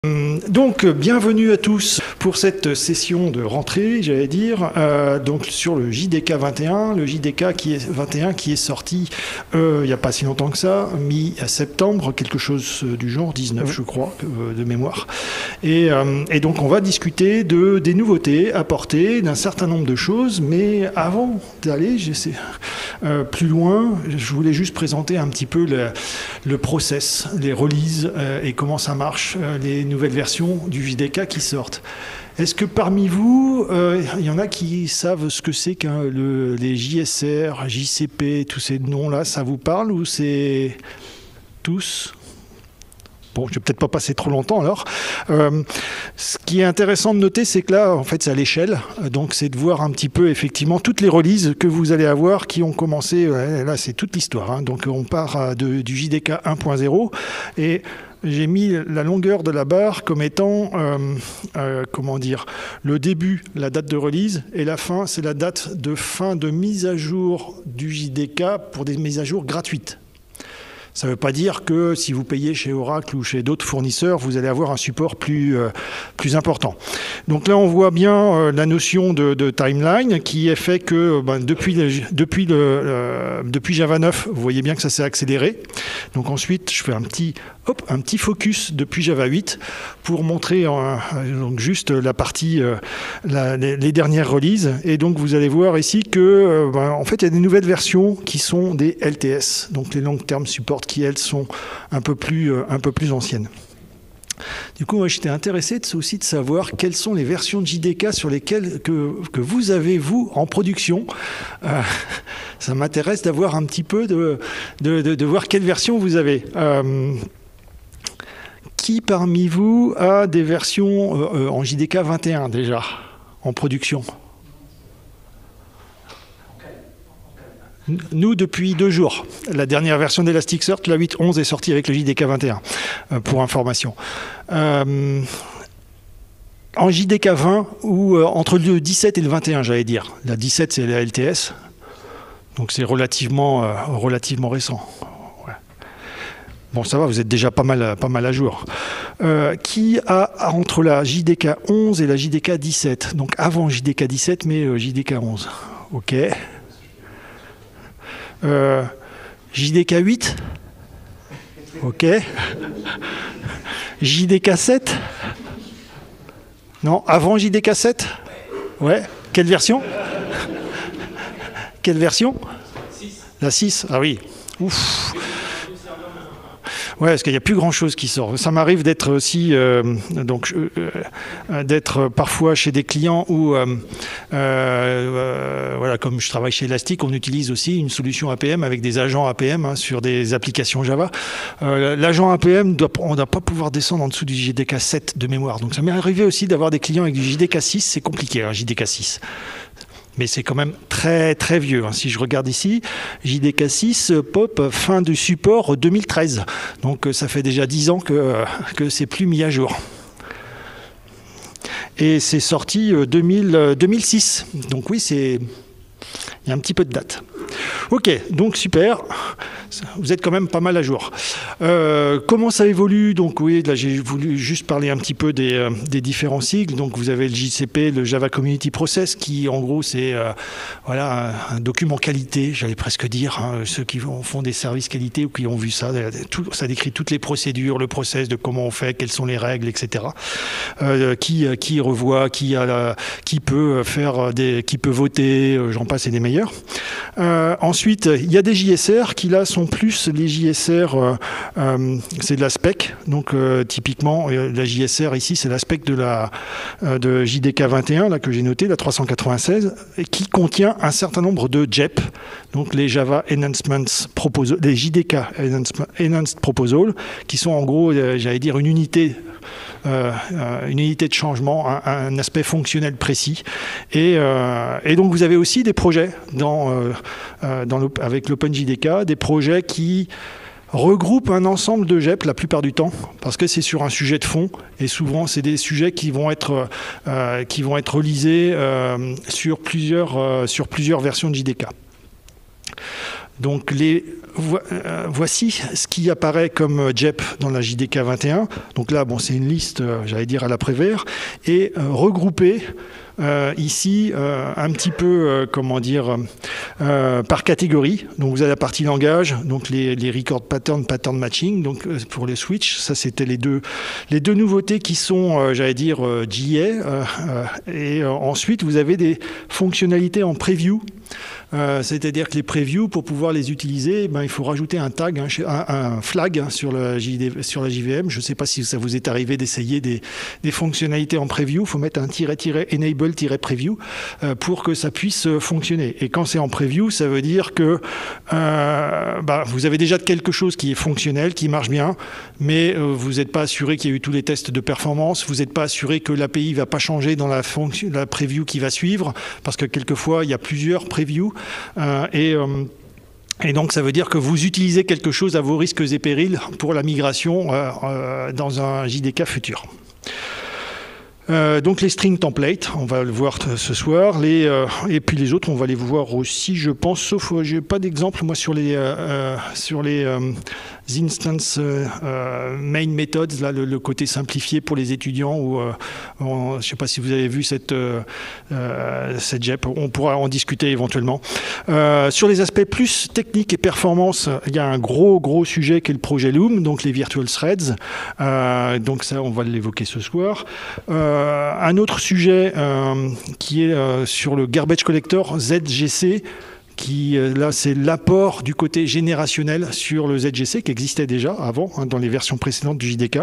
Donc, bienvenue à tous pour cette session de rentrée, j'allais dire, donc sur le JDK 21, le JDK qui est sorti il n'y a pas si longtemps que ça, mi-septembre, quelque chose du genre, 19 je crois, de mémoire. Et donc on va discuter des nouveautés apportées, d'un certain nombre de choses, mais avant d'aller plus loin, je voulais juste présenter un petit peu le process, les releases et comment ça marche, les nouvelles versions du JDK qui sortent. Est-ce que parmi vous, il y en a qui savent ce que c'est que les JSR, JCP, tous ces noms-là, ça vous parle ou c'est tous ? Bon, je ne vais peut-être pas passer trop longtemps alors. Ce qui est intéressant de noter, c'est que là, en fait, c'est à l'échelle. Donc, c'est de voir un petit peu, effectivement, toutes les releases que vous allez avoir qui ont commencé. Là, c'est toute l'histoire. Hein. Donc, on part du JDK 1.0 et j'ai mis la longueur de la barre comme étant, comment dire, le début, la date de release, et la fin, c'est la date de fin de mise à jour du JDK pour des mises à jour gratuites. Ça ne veut pas dire que si vous payez chez Oracle ou chez d'autres fournisseurs, vous allez avoir un support plus important. Donc là, on voit bien la notion de timeline qui est fait que depuis Java 9, vous voyez bien que ça s'est accéléré. Donc ensuite, je fais un petit focus depuis Java 8 pour montrer donc juste la partie, les dernières releases. Et donc, vous allez voir ici que, en fait, il y a des nouvelles versions qui sont des LTS, donc les Long Term Support, qui, elles, sont un peu plus anciennes. Du coup, moi, j'étais intéressé aussi de savoir quelles sont les versions de JDK sur lesquelles que vous avez, vous, en production. Ça m'intéresse d'avoir un petit peu de voir quelle version vous avez. Qui parmi vous a des versions en JDK 21 déjà, en production ? Nous, depuis 2 jours. La dernière version d'Elasticsearch, la 8.11, est sortie avec le JDK 21, pour information. En JDK 20, ou entre le 17 et le 21, j'allais dire. La 17, c'est la LTS, donc c'est relativement récent. Ouais. Bon, ça va, vous êtes déjà pas mal à jour. Qui a entre la JDK 11 et la JDK 17, donc avant JDK 17, mais JDK 11. OK. JDK 8. OK. JDK 7. Non, avant JDK 7. Ouais. Quelle version ? Quelle version ? La 6. Ah oui. Ouf. Ouais, parce qu'il n'y a plus grand-chose qui sort. Ça m'arrive d'être aussi, d'être parfois chez des clients où, voilà, comme je travaille chez Elastic, on utilise aussi une solution APM avec des agents APM sur des applications Java. L'agent APM, on ne doit pas pouvoir descendre en dessous du JDK 7 de mémoire. Donc ça m'est arrivé aussi d'avoir des clients avec du JDK 6. C'est compliqué, hein, JDK 6. Mais c'est quand même très très vieux. Si je regarde ici, JDK 6 pop fin du support 2013. Donc ça fait déjà 10 ans que c'est plus mis à jour. Et c'est sorti 2006. Donc oui, il y a un petit peu de date. Ok, donc super. Vous êtes quand même pas mal à jour. Comment ça évolue ? Donc oui, là j'ai voulu juste parler un petit peu des différents cycles. Donc vous avez le JCP, le Java Community Process, qui en gros c'est voilà, un document qualité, j'allais presque dire. Hein, ceux qui font des services qualité ou qui ont vu ça, ça décrit toutes les procédures, le process de comment on fait, quelles sont les règles, etc. Qui revoit, qui peut faire qui peut voter, j'en passe et des meilleurs. Ensuite, il y a des JSR qui là sont plus les JSR, c'est de la spec. Donc typiquement, la JSR ici, c'est la spec de JDK 21 là que j'ai noté, la 396, et qui contient un certain nombre de JEP, donc les Java Enhancements Proposal, les JDK Enhanced Proposal, qui sont en gros, j'allais dire, une unité de changement, un aspect fonctionnel précis. Et donc vous avez aussi des projets avec l'OpenJDK, des projets qui regroupent un ensemble de JEP la plupart du temps, parce que c'est sur un sujet de fond, et souvent c'est des sujets qui vont être relisés sur plusieurs versions de JDK. Donc voici ce qui apparaît comme JEP dans la JDK 21. Donc là, bon, c'est une liste, j'allais dire à la Prévert, et regroupée ici un petit peu, par catégorie. Donc vous avez la partie langage, donc les record pattern matching. Donc pour les switch, ça c'était les deux nouveautés qui sont, j'allais dire, GA. Et ensuite vous avez des fonctionnalités en preview. C'est-à-dire que les previews, pour pouvoir les utiliser, il faut rajouter un tag, un flag sur la JVM. Je ne sais pas si ça vous est arrivé d'essayer des fonctionnalités en preview. Il faut mettre un -enable-preview pour que ça puisse fonctionner. Et quand c'est en preview, ça veut dire que vous avez déjà quelque chose qui est fonctionnel, qui marche bien, mais vous n'êtes pas assuré qu'il y a eu tous les tests de performance. Vous n'êtes pas assuré que l'API ne va pas changer dans la preview qui va suivre, parce que quelquefois, il y a plusieurs previews. Et donc, ça veut dire que vous utilisez quelque chose à vos risques et périls pour la migration dans un JDK futur. Donc les string templates, on va le voir ce soir. Et puis les autres, on va les voir aussi, je pense, sauf je n'ai pas d'exemple, moi, sur les instance main methods, là, le côté simplifié pour les étudiants. Je ne sais pas si vous avez vu cette JEP, on pourra en discuter éventuellement. Sur les aspects plus techniques et performance, il y a un gros sujet qui est le projet Loom, donc les virtual threads. Donc ça, on va l'évoquer ce soir. Un autre sujet qui est sur le garbage collector ZGC, qui là c'est l'apport du côté générationnel sur le ZGC qui existait déjà avant, dans les versions précédentes du JDK.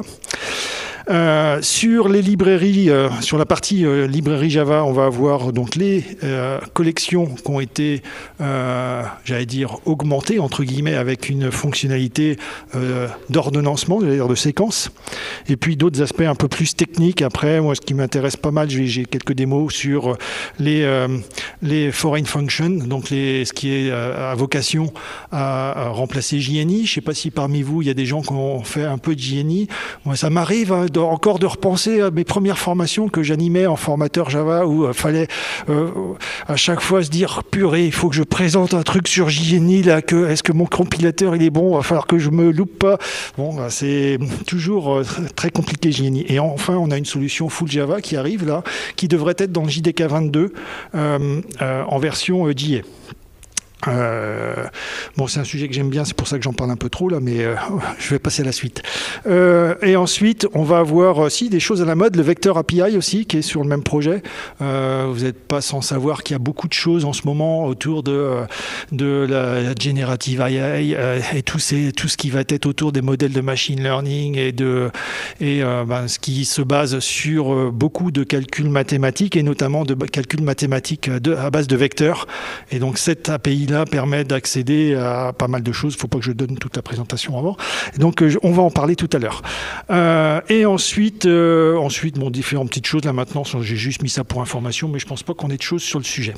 Sur les librairies, sur la partie librairie Java, on va avoir donc les collections qui ont été, j'allais dire, augmentées entre guillemets avec une fonctionnalité d'ordonnancement, j'allais dire de séquence. Et puis d'autres aspects un peu plus techniques. Après, moi, ce qui m'intéresse pas mal, j'ai quelques démos sur les foreign functions, donc ce qui est à vocation à remplacer JNI. Je ne sais pas si parmi vous, il y a des gens qui ont fait un peu de JNI. Moi, ça m'arrive encore de repenser à mes premières formations que j'animais en formateur Java, où il fallait à chaque fois se dire purée, il faut que je présente un truc sur JNI là, est-ce que mon compilateur il est bon, il va falloir que je me loupe pas. Bon, c'est toujours très compliqué JNI. Et enfin, on a une solution full Java qui arrive là, qui devrait être dans le JDK 22 en version JA. Bon, c'est un sujet que j'aime bien, c'est pour ça que j'en parle un peu trop là, mais je vais passer à la suite. Et ensuite, on va avoir aussi des choses à la mode, le Vector API aussi, qui est sur le même projet. Vous n'êtes pas sans savoir qu'il y a beaucoup de choses en ce moment autour de la Generative AI et tout ce qui va être autour des modèles de machine learning et ce qui se base sur beaucoup de calculs mathématiques et notamment de calculs mathématiques à base de vecteurs. Et donc cette API là permet d'accéder à pas mal de choses. Il ne faut pas que je donne toute la présentation avant. Et donc, on va en parler tout à l'heure. Et ensuite, différentes petites choses. Là, maintenant, j'ai juste mis ça pour information, mais je ne pense pas qu'on ait de choses sur le sujet.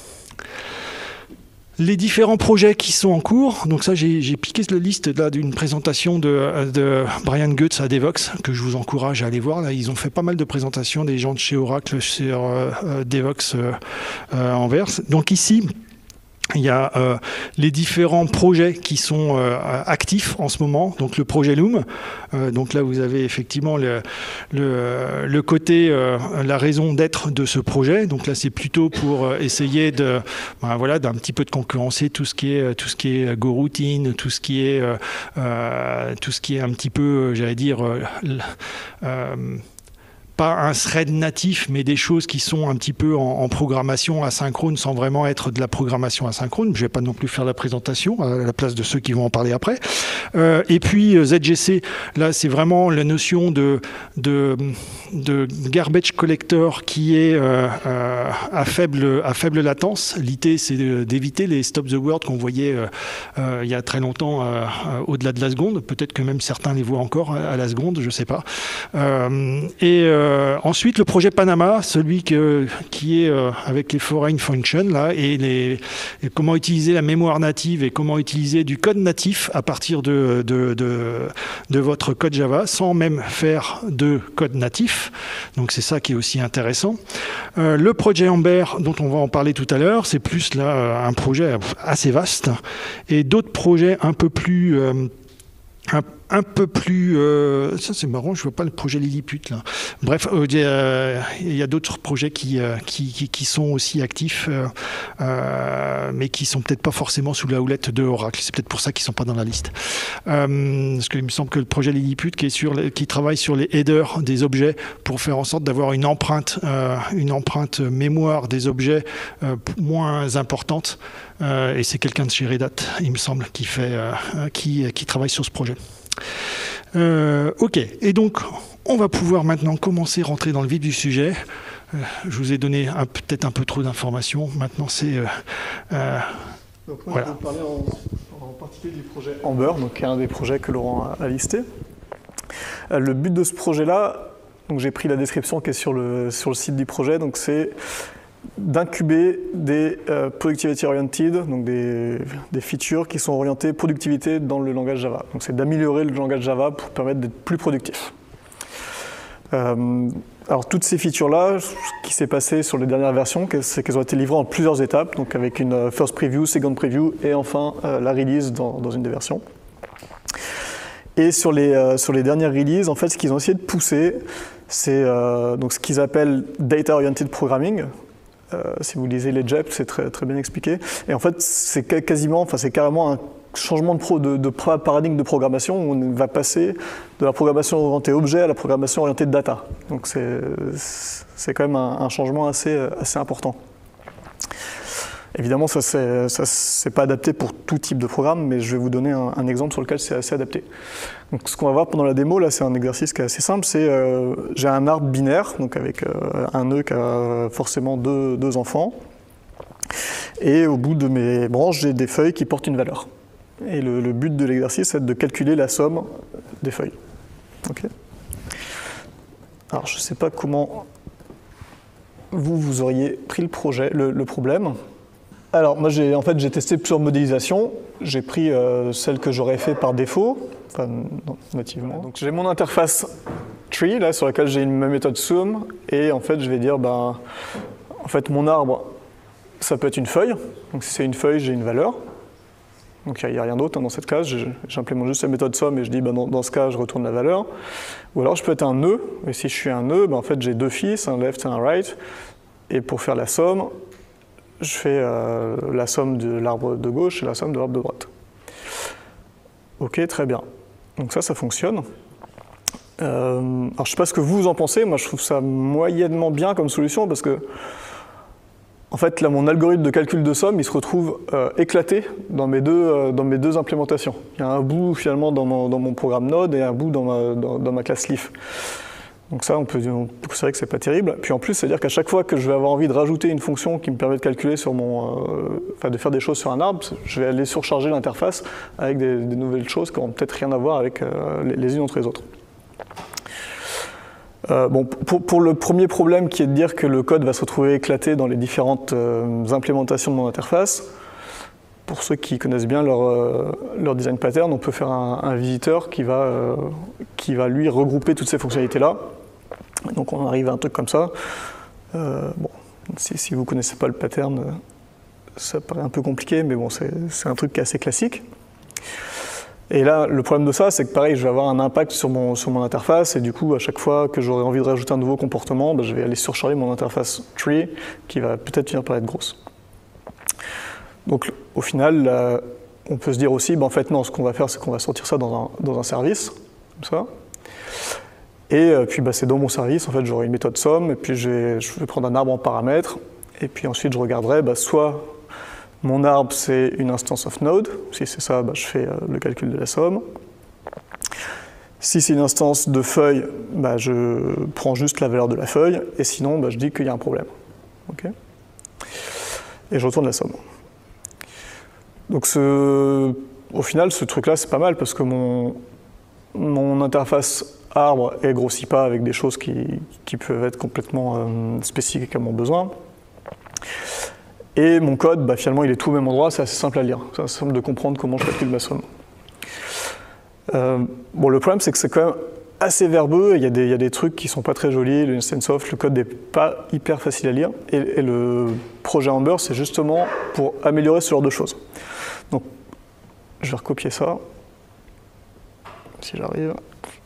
Les différents projets qui sont en cours, donc ça j'ai piqué la liste là d'une présentation de Brian Goetz à Devoxx que je vous encourage à aller voir. Là, ils ont fait pas mal de présentations des gens de chez Oracle sur Devoxx Anvers. Donc ici, il y a les différents projets qui sont actifs en ce moment. Donc le projet Loom. Donc là, vous avez effectivement le côté, la raison d'être de ce projet. Donc là, c'est plutôt pour essayer d'un petit peu de concurrencer tout ce qui est GoRoutine, tout ce qui est un petit peu, j'allais dire. Pas un thread natif, mais des choses qui sont un petit peu en programmation asynchrone sans vraiment être de la programmation asynchrone. Je ne vais pas non plus faire la présentation à la place de ceux qui vont en parler après. Et puis ZGC, là c'est vraiment la notion de garbage collector qui est à faible latence. L'idée c'est d'éviter les stop the world qu'on voyait il y a très longtemps au-delà de la seconde. Peut-être que même certains les voient encore à la seconde, je ne sais pas. Ensuite, le projet Panama, celui qui est avec les foreign functions là, et comment utiliser la mémoire native et comment utiliser du code natif à partir de votre code Java sans même faire de code natif. Donc c'est ça qui est aussi intéressant. Le projet Amber, dont on va en parler tout à l'heure, c'est plus là un projet assez vaste et d'autres projets un peu plus ça c'est marrant, je vois pas le projet Lilliput là. Bref, il y a d'autres projets qui sont aussi actifs, mais qui sont peut-être pas forcément sous la houlette de Oracle. C'est peut-être pour ça qu'ils sont pas dans la liste. Parce qu'il me semble que le projet Lilliput qui travaille sur les headers des objets pour faire en sorte d'avoir une empreinte mémoire des objets moins importante. Et c'est quelqu'un de chez Red Hat, il me semble, qui travaille sur ce projet. Ok, et donc on va pouvoir maintenant commencer à rentrer dans le vif du sujet. Je vous ai donné peut-être un peu trop d'informations. Maintenant, c'est... Donc moi, je vais vous parler en particulier du projet Amber, donc, qui est un des projets que Laurent a listé. Le but de ce projet-là, donc j'ai pris la description qui est sur le site du projet, donc c'est d'incuber des productivity oriented, donc des features qui sont orientées productivité dans le langage Java. Donc c'est d'améliorer le langage Java pour permettre d'être plus productif. Alors toutes ces features-là, ce qui s'est passé sur les dernières versions, c'est qu'elles ont été livrées en plusieurs étapes, donc avec une first preview, second preview et enfin la release dans une des versions. Et sur les dernières releases, en fait, ce qu'ils ont essayé de pousser, c'est donc ce qu'ils appellent data oriented programming. Si vous lisez les JEP, c'est très, très bien expliqué. Et en fait, c'est carrément un changement de paradigme de programmation où on va passer de la programmation orientée objet à la programmation orientée data. Donc c'est quand même un changement assez important. Évidemment, ça c'est pas adapté pour tout type de programme, mais je vais vous donner un exemple sur lequel c'est assez adapté. Donc, ce qu'on va voir pendant la démo, là, c'est un exercice qui est assez simple. C'est j'ai un arbre binaire, donc avec un nœud qui a forcément deux enfants, et au bout de mes branches, j'ai des feuilles qui portent une valeur. Et le but de l'exercice, c'est de calculer la somme des feuilles. Okay. Alors, je ne sais pas comment vous auriez pris le problème. Alors, moi, j'ai testé plusieurs modélisations. J'ai pris celle que j'aurais fait par défaut, enfin, non, nativement. Donc, j'ai mon interface tree, là, sur laquelle j'ai ma méthode sum, et en fait, je vais dire, en fait, mon arbre, ça peut être une feuille. Donc, si c'est une feuille, j'ai une valeur. Donc, il n'y a rien d'autre dans cette case. J'implémente juste la méthode sum et je dis, dans ce cas, je retourne la valeur. Ou alors, je peux être un nœud. Et si je suis un nœud, en fait, j'ai deux fils, un left et un right. Et pour faire la somme, je fais la somme de l'arbre de gauche et la somme de l'arbre de droite. Ok, très bien. Donc ça fonctionne. Alors je ne sais pas ce que vous en pensez, moi je trouve ça moyennement bien comme solution parce que en fait là mon algorithme de calcul de somme il se retrouve éclaté dans mes deux implémentations. Il y a un bout finalement dans mon programme Node et un bout dans ma classe Leaf. Donc ça, on peut considérer que c'est pas terrible. Puis en plus, c'est-à-dire qu'à chaque fois que je vais avoir envie de rajouter une fonction qui me permet de calculer sur de faire des choses sur un arbre, je vais aller surcharger l'interface avec des nouvelles choses qui n'auront peut-être rien à voir avec les unes entre les autres. Pour le premier problème qui est de dire que le code va se retrouver éclaté dans les différentes implémentations de mon interface, pour ceux qui connaissent bien leur design pattern, on peut faire un visiteur qui va lui regrouper toutes ces fonctionnalités-là. Donc on arrive à un truc comme ça. Si vous ne connaissez pas le pattern, ça paraît un peu compliqué, mais bon, c'est un truc qui est assez classique. Et là, le problème de ça, c'est que pareil, je vais avoir un impact sur mon interface, et du coup, à chaque fois que j'aurai envie de rajouter un nouveau comportement, je vais aller surcharger mon interface tree, qui va peut-être finir par être grosse. Donc au final, on peut se dire aussi, en fait non, ce qu'on va faire, c'est qu'on va sortir ça dans un service, comme ça. Et puis c'est dans mon service, en fait, j'aurai une méthode somme, et puis je vais prendre un arbre en paramètres, et puis ensuite je regarderai, soit mon arbre c'est une instance of node, si c'est ça, je fais le calcul de la somme. Si c'est une instance de feuille, je prends juste la valeur de la feuille, et sinon je dis qu'il y a un problème. Okay, et je retourne la somme. Donc au final, ce truc-là, c'est pas mal parce que mon interface arbre et grossit pas avec des choses qui peuvent être complètement spécifiques à mon besoin. Et mon code, finalement, il est tout au même endroit, c'est assez simple à lire. C'est assez simple de comprendre comment je calcule ma somme. Le problème, c'est que c'est quand même assez verbeux, il y a des trucs qui sont pas très jolis, le instance of, le code n'est pas hyper facile à lire, et le projet Amber, c'est justement pour améliorer ce genre de choses. Donc, je vais recopier ça, si j'arrive.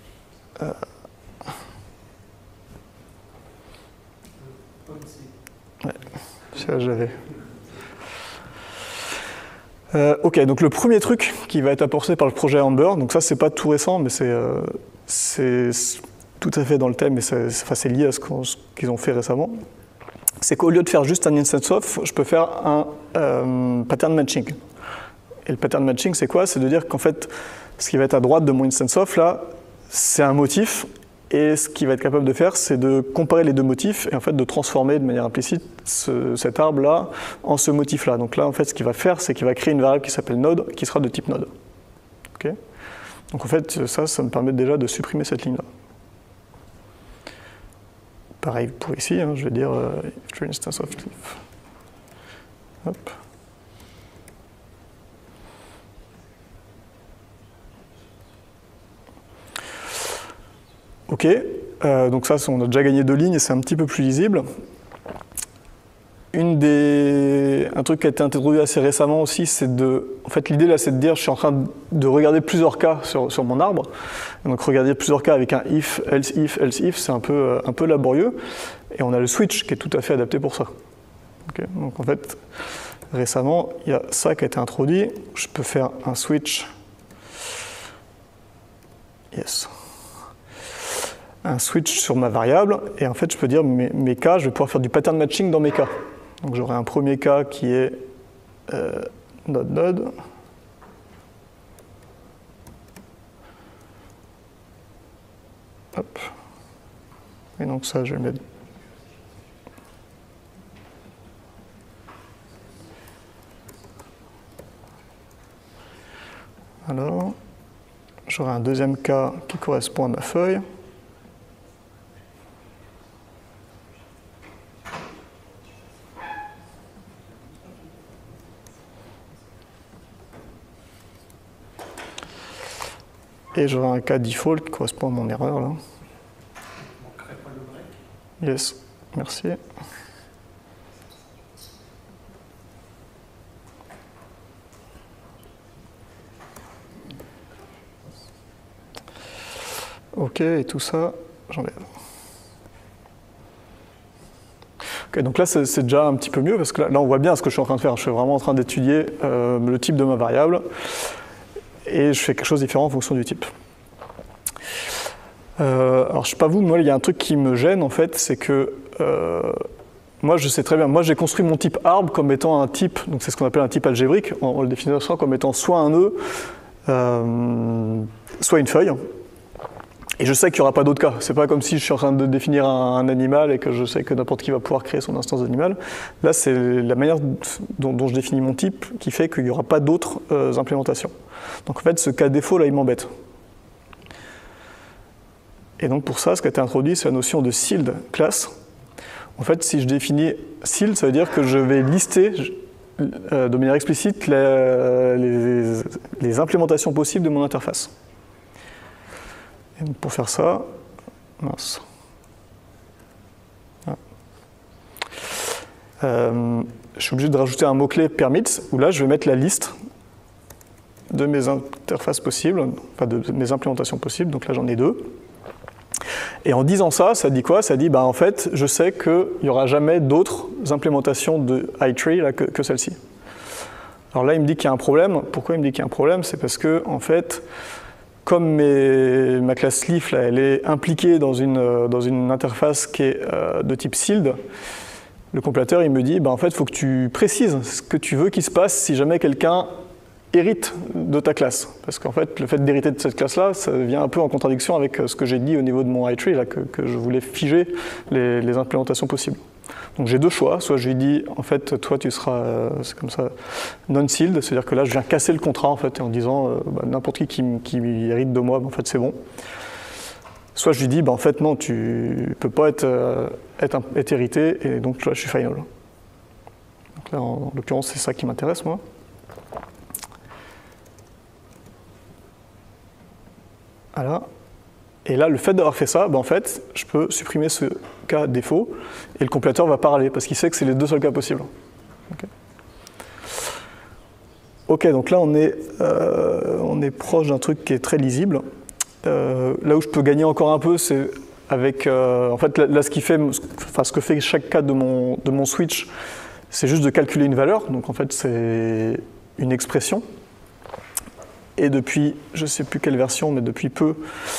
Ouais, ça j'avais. Ok, donc le premier truc qui va être apporté par le projet Amber, donc ça c'est pas tout récent, mais c'est tout à fait dans le thème et c'est lié à ce qu'ils ont fait récemment, c'est qu'au lieu de faire juste un instance of, je peux faire un pattern matching. Et le pattern matching c'est quoi? C'est de dire qu'en fait, ce qui va être à droite de mon instance of là, c'est un motif, et ce qu'il va être capable de faire, c'est de comparer les deux motifs et en fait de transformer de manière implicite cet arbre-là en ce motif-là. Donc là, en fait, ce qu'il va faire, c'est qu'il va créer une variable qui s'appelle node, qui sera de type node. Okay. Donc en fait, ça me permet déjà de supprimer cette ligne-là. Pareil pour ici, je vais dire instance of type. Hop. Ok, donc ça, on a déjà gagné 2 lignes et c'est un petit peu plus lisible. Un truc qui a été introduit assez récemment aussi, c'est en fait, l'idée là, c'est de dire, je suis en train de regarder plusieurs cas sur mon arbre. Et donc, regarder plusieurs cas avec un if, else if, c'est un peu laborieux. Et on a le switch qui est tout à fait adapté pour ça. Okay, donc, en fait, récemment, il y a ça qui a été introduit. Je peux faire un switch. Yes. Un switch sur ma variable, et en fait je peux dire mes cas, je vais pouvoir faire du pattern matching dans mes cas. Donc j'aurai un premier cas qui est node. Hop. Et donc ça je vais mettre. Alors, j'aurai un deuxième cas qui correspond à ma feuille. Et j'aurai un cas default qui correspond à mon erreur là. Yes, merci. Ok, et tout ça, j'enlève. Ok, donc là c'est déjà un petit peu mieux parce que là on voit bien ce que je suis en train de faire. Je suis vraiment en train d'étudier le type de ma variable. Et je fais quelque chose de différent en fonction du type. Alors je sais pas vous, moi il y a un truc qui me gêne en fait, c'est que moi je sais très bien, moi j'ai construit mon type arbre comme étant un type, donc c'est ce qu'on appelle un type algébrique, on le définit comme étant soit un nœud, soit une feuille. Et je sais qu'il n'y aura pas d'autres cas. C'est pas comme si je suis en train de définir un animal et que je sais que n'importe qui va pouvoir créer son instance d'animal. Là, c'est la manière dont je définis mon type qui fait qu'il n'y aura pas d'autres implémentations. Donc en fait, ce cas défaut, là, il m'embête. Et donc pour ça, ce qui a été introduit, c'est la notion de sealed class. En fait, si je définis sealed, ça veut dire que je vais lister de manière explicite les implémentations possibles de mon interface. Et donc pour faire ça, mince. Je suis obligé de rajouter un mot-clé permits, où là je vais mettre la liste de mes interfaces possibles, enfin de mes implémentations possibles, donc là j'en ai 2. Et en disant ça, ça dit quoi? Ça dit, en fait, je sais qu'il n'y aura jamais d'autres implémentations de iTree là, que celle-ci. Alors là, il me dit qu'il y a un problème. Pourquoi il me dit qu'il y a un problème? C'est parce que, en fait, comme ma classe Leaf, là, elle est impliquée dans une interface qui est de type sealed, le compilateur, il me dit, en fait, il faut que tu précises ce que tu veux qu'il se passe si jamais quelqu'un hérite de ta classe. Parce qu'en fait, le fait d'hériter de cette classe-là, ça vient un peu en contradiction avec ce que j'ai dit au niveau de mon iTree, là, que je voulais figer les implémentations possibles. Donc j'ai 2 choix. Soit je lui dis, en fait, toi, tu seras, c'est comme ça, non-sealed, c'est-à-dire que là, je viens casser le contrat, en fait, en disant, n'importe qui hérite de moi, en fait, c'est bon. soit je lui dis, en fait, non, tu ne peux pas être hérité, et donc là, je suis final. Donc là, en l'occurrence, c'est ça qui m'intéresse, moi. Voilà. Et là, le fait d'avoir fait ça, en fait, je peux supprimer ce cas défaut, et le compilateur va parler, parce qu'il sait que c'est les deux seuls cas possibles. Ok, donc là, on est proche d'un truc qui est très lisible. Là où je peux gagner encore un peu, c'est avec... en fait, là, ce que fait chaque cas de mon switch, c'est juste de calculer une valeur. Donc, en fait, c'est une expression. Et depuis, je ne sais plus quelle version, mais depuis peu,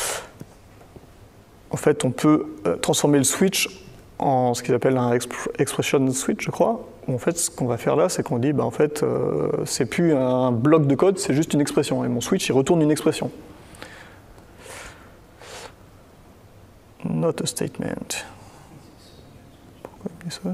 en fait, on peut transformer le switch en ce qu'ils appellent un expression switch, je crois. Où en fait, ce qu'on va faire là, c'est qu'on dit, en fait, c'est plus un bloc de code, c'est juste une expression. Et mon switch, il retourne une expression. Not a statement. Pourquoi il dit ça, lui ?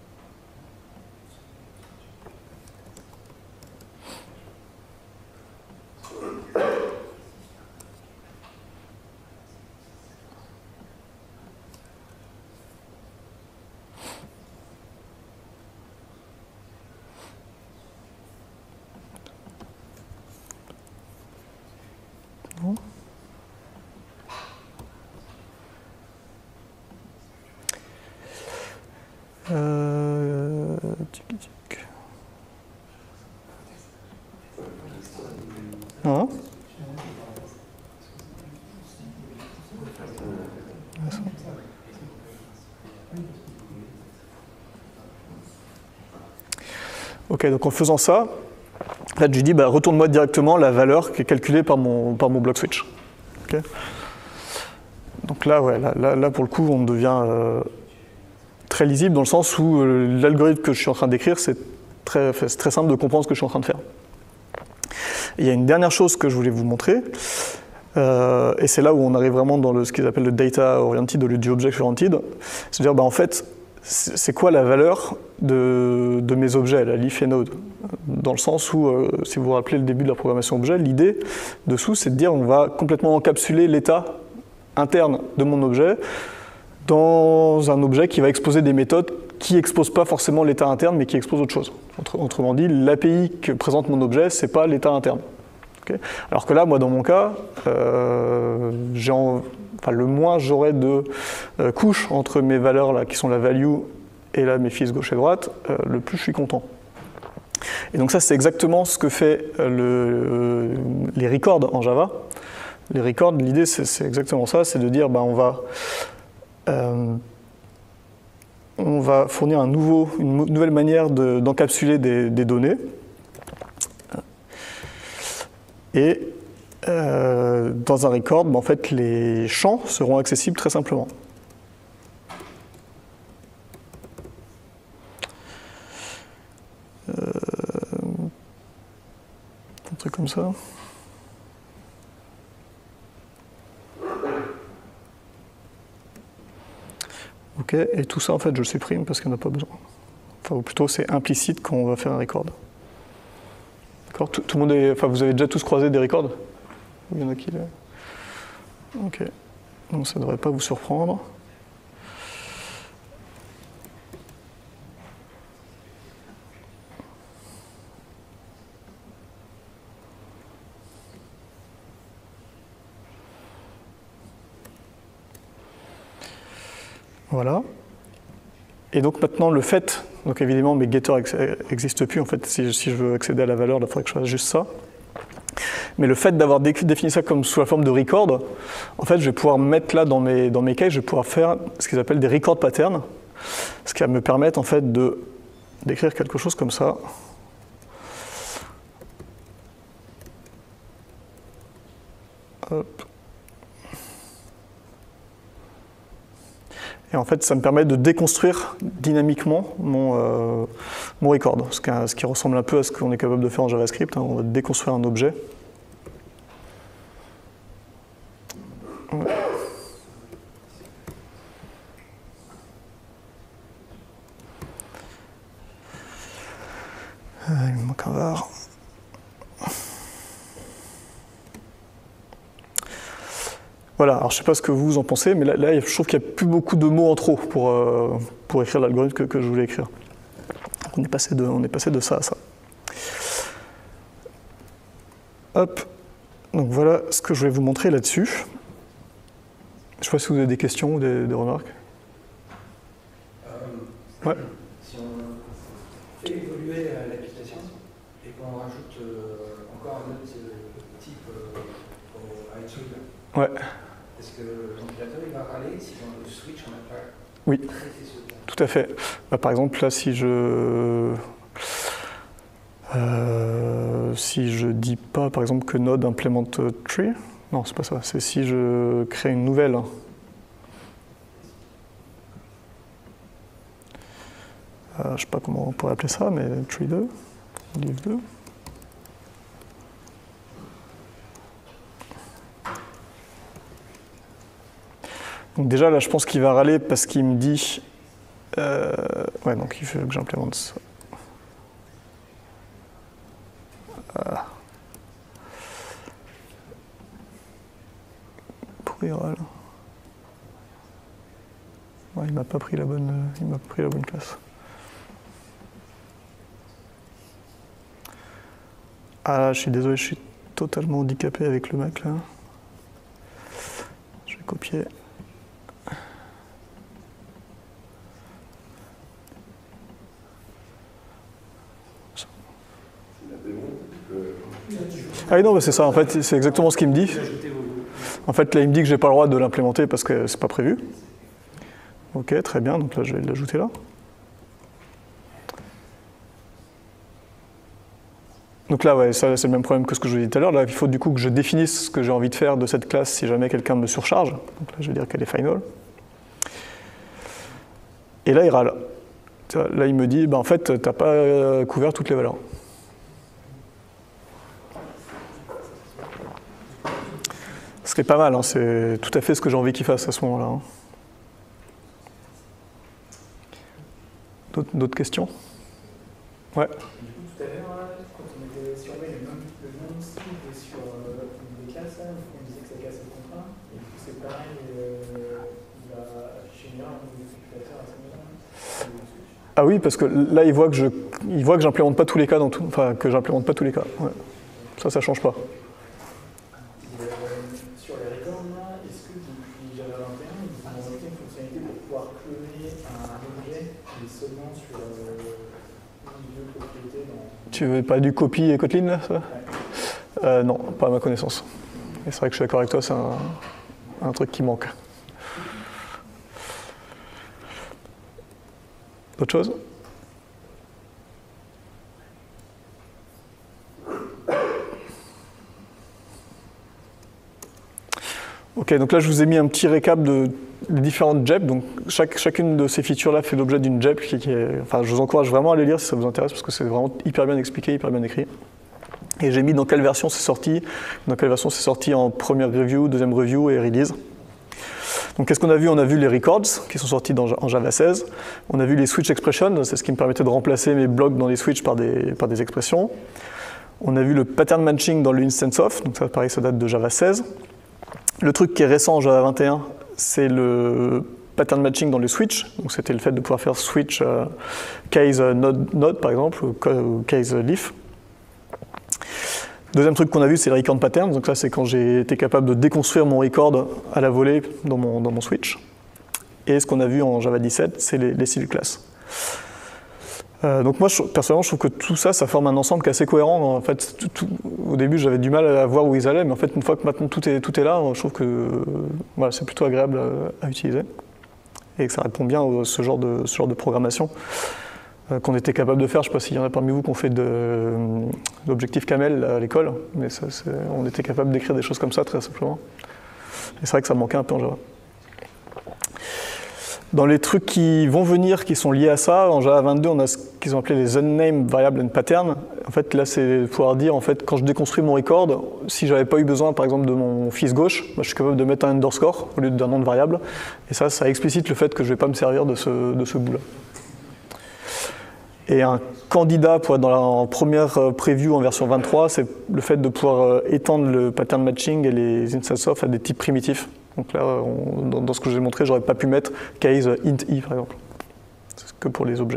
Non. Non. Ok, donc en faisant ça, là je lui dis retourne-moi directement la valeur qui est calculée par mon block switch. Okay. Donc là, ouais, là pour le coup, on devient très lisible dans le sens où l'algorithme que je suis en train d'écrire, c'est très simple de comprendre ce que je suis en train de faire. Et il y a une dernière chose que je voulais vous montrer, et c'est là où on arrive vraiment dans ce qu'ils appellent le data oriented au lieu du object oriented. C'est-à-dire, en fait, c'est quoi la valeur de mes objets, la leaf et node, dans le sens où, si vous vous rappelez le début de la programmation objet, l'idée dessous, c'est de dire on va complètement encapsuler l'état interne de mon objet dans un objet qui va exposer des méthodes qui n'exposent pas forcément l'état interne, mais qui exposent autre chose. Autrement dit, l'API que présente mon objet, ce n'est pas l'état interne. Okay. Alors que là, moi, dans mon cas, le moins j'aurai de couches entre mes valeurs là, qui sont la value et là, mes fils gauche et droite, le plus je suis content. Et donc ça, c'est exactement ce que fait les records en Java. Les records, l'idée, c'est exactement ça, c'est de dire, on va fournir une nouvelle manière d'encapsuler des données. Et dans un record, en fait, les champs seront accessibles très simplement. Un truc comme ça. Ok, et tout ça, en fait, je le supprime parce qu'il n'y en a pas besoin. Enfin, ou plutôt, c'est implicite quand on va faire un record. D'accord, tout le monde vous avez déjà tous croisé des records? Il y en a qui... Ok, donc ça ne devrait pas vous surprendre. Voilà. Et donc maintenant, le fait, donc évidemment mes getters n'existent plus, en fait, si je veux accéder à la valeur, il faudrait que je fasse juste ça. Mais le fait d'avoir défini ça comme sous la forme de record, en fait, je vais pouvoir mettre là dans mes cases, je vais pouvoir faire ce qu'ils appellent des record patterns, ce qui va me permettre en fait d'écrire quelque chose comme ça. Hop. Et en fait, ça me permet de déconstruire dynamiquement mon record, ce qui ressemble un peu à ce qu'on est capable de faire en JavaScript. On va déconstruire un objet. Ouais. Il me manque un var. Voilà, alors je ne sais pas ce que vous en pensez, mais là je trouve qu'il n'y a plus beaucoup de mots en trop pour écrire l'algorithme que je voulais écrire. Donc on est passé de ça à ça. Hop, donc voilà ce que je vais vous montrer là-dessus. Je ne sais pas si vous avez des questions ou des remarques. Ouais. Si on fait évoluer l'application et qu'on rajoute encore un autre type à étude, ouais. est-ce que le compilateur il va râler si dans le switch on n'a pas oui. traité ce cas? Tout à fait. Par exemple, là, si je dis pas, par exemple, que Node implémente tree, non, c'est pas ça. C'est si je crée une nouvelle. Je ne sais pas comment on pourrait appeler ça, mais tree 2, div 2. Donc déjà, là, je pense qu'il va râler parce qu'il me dit... ouais, donc il veut que j'implémente ça. Pourquoi il râle? Ouais, il m'a pas pris la bonne classe. Ah, je suis désolé, je suis totalement handicapé avec le Mac là. Je vais copier. Ah oui, non, c'est ça, en fait, c'est exactement ce qu'il me dit. En fait, là, il me dit que j'ai pas le droit de l'implémenter parce que c'est pas prévu. Ok, très bien, donc là, je vais l'ajouter là. Donc là, ouais, ça, c'est le même problème que ce que je vous ai dit tout à l'heure. Là, il faut du coup que je définisse ce que j'ai envie de faire de cette classe si jamais quelqu'un me surcharge. Donc là, je vais dire qu'elle est final. Et là, il râle. Là, il me dit, en fait, tu n'as pas couvert toutes les valeurs. Ce serait pas mal, hein, c'est tout à fait ce que j'ai envie qu'il fasse à ce moment-là. Hein. D'autres questions? Ouais. Du coup, tout à l'heure, quand on était surveillé le nom de cible sur une des classes, on disait que ça casse le contrat. Et du coup, c'est pareil, il va afficher une erreur au niveau du calculateur à ce moment-là. Ah oui, parce que là, il voit que j'implémente pas tous les cas enfin, que j'implémente pas tous les cas. Ouais. Ça change pas. Sur les records, là, est-ce que depuis Java 21, ils ont ajouté une fonctionnalité pour pouvoir cloner un objet, mais seulement sur une vieux propriété dans... Tu veux pas du copy et Kotlin, là, ça? Ouais. Non, pas à ma connaissance. Et c'est vrai que je suis d'accord avec toi, c'est un truc qui manque. D'autres choses? Ok, donc là je vous ai mis un petit récap des différentes JEP. Donc chacune de ces features-là fait l'objet d'une JEP enfin, je vous encourage vraiment à les lire si ça vous intéresse parce que c'est vraiment hyper bien expliqué, hyper bien écrit. Et j'ai mis dans quelle version c'est sorti. Dans quelle version c'est sorti en première review, deuxième review et release. Donc qu'est-ce qu'on a vu? On a vu les records qui sont sortis en Java 16. On a vu les switch expressions, c'est ce qui me permettait de remplacer mes blocs dans les switches par des expressions. On a vu le pattern matching dans le instance of, donc ça pareil, ça date de Java 16. Le truc qui est récent en Java 21, c'est le pattern matching dans le switch. Donc c'était le fait de pouvoir faire switch case node par exemple, ou case leaf. Deuxième truc qu'on a vu, c'est le record pattern. Donc ça, c'est quand j'ai été capable de déconstruire mon record à la volée dans mon switch. Et ce qu'on a vu en Java 17, c'est les civil classes. Donc moi, personnellement, je trouve que tout ça, ça forme un ensemble qui est assez cohérent. En fait, au début, j'avais du mal à voir où ils allaient, mais en fait, une fois que maintenant tout est là, je trouve que voilà, c'est plutôt agréable à utiliser et que ça répond bien à ce genre de programmation qu'on était capable de faire. Je ne sais pas s'il y en a parmi vous qui ont fait d'objectifs camel à l'école, mais on était capable d'écrire des choses comme ça très simplement. Et c'est vrai que ça manquait un peu en Java. Dans les trucs qui vont venir, qui sont liés à ça, en Java 22, on a ce qu'ils ont appelé les unnamed variable and pattern. En fait, là, c'est pouvoir dire, en fait, quand je déconstruis mon record, si j'avais pas eu besoin, par exemple, de mon fils gauche, je suis capable de mettre un underscore au lieu d'un nom de variable. Et ça explicite le fait que je vais pas me servir de ce bout-là. Et un candidat pour être en première preview en version 23, c'est le fait de pouvoir étendre le pattern matching et les instance of à des types primitifs. Donc là, dans ce que j'ai montré, j'aurais pas pu mettre case int i par exemple. C'est que pour les objets.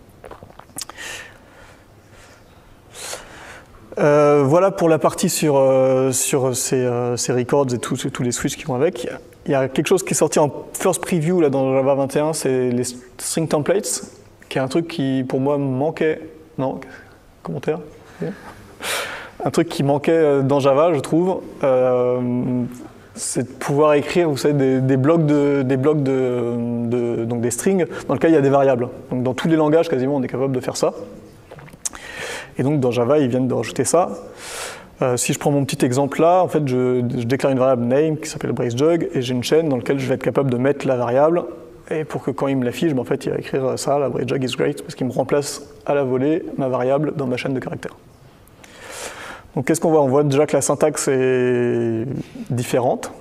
Voilà pour la partie sur ces records et tous les switches qui vont avec. Il y a quelque chose qui est sorti en first preview là, dans Java 21, c'est les string templates, qui est un truc qui pour moi manquait. Non, commentaire. Un truc qui manquait dans Java, je trouve, c'est de pouvoir écrire, vous savez, des blocs donc des strings dans lesquels il y a des variables. Donc dans tous les langages, quasiment, on est capable de faire ça. Et donc dans Java, ils viennent de rajouter ça. Si je prends mon petit exemple là, en fait, je déclare une variable name qui s'appelle bracejug et j'ai une chaîne dans laquelle je vais être capable de mettre la variable. Et pour que quand il me l'affiche, en fait, il va écrire ça, la bracejug is great, parce qu'il me remplace à la volée ma variable dans ma chaîne de caractères. Donc qu'est-ce qu'on voit? On voit déjà que la syntaxe est différente.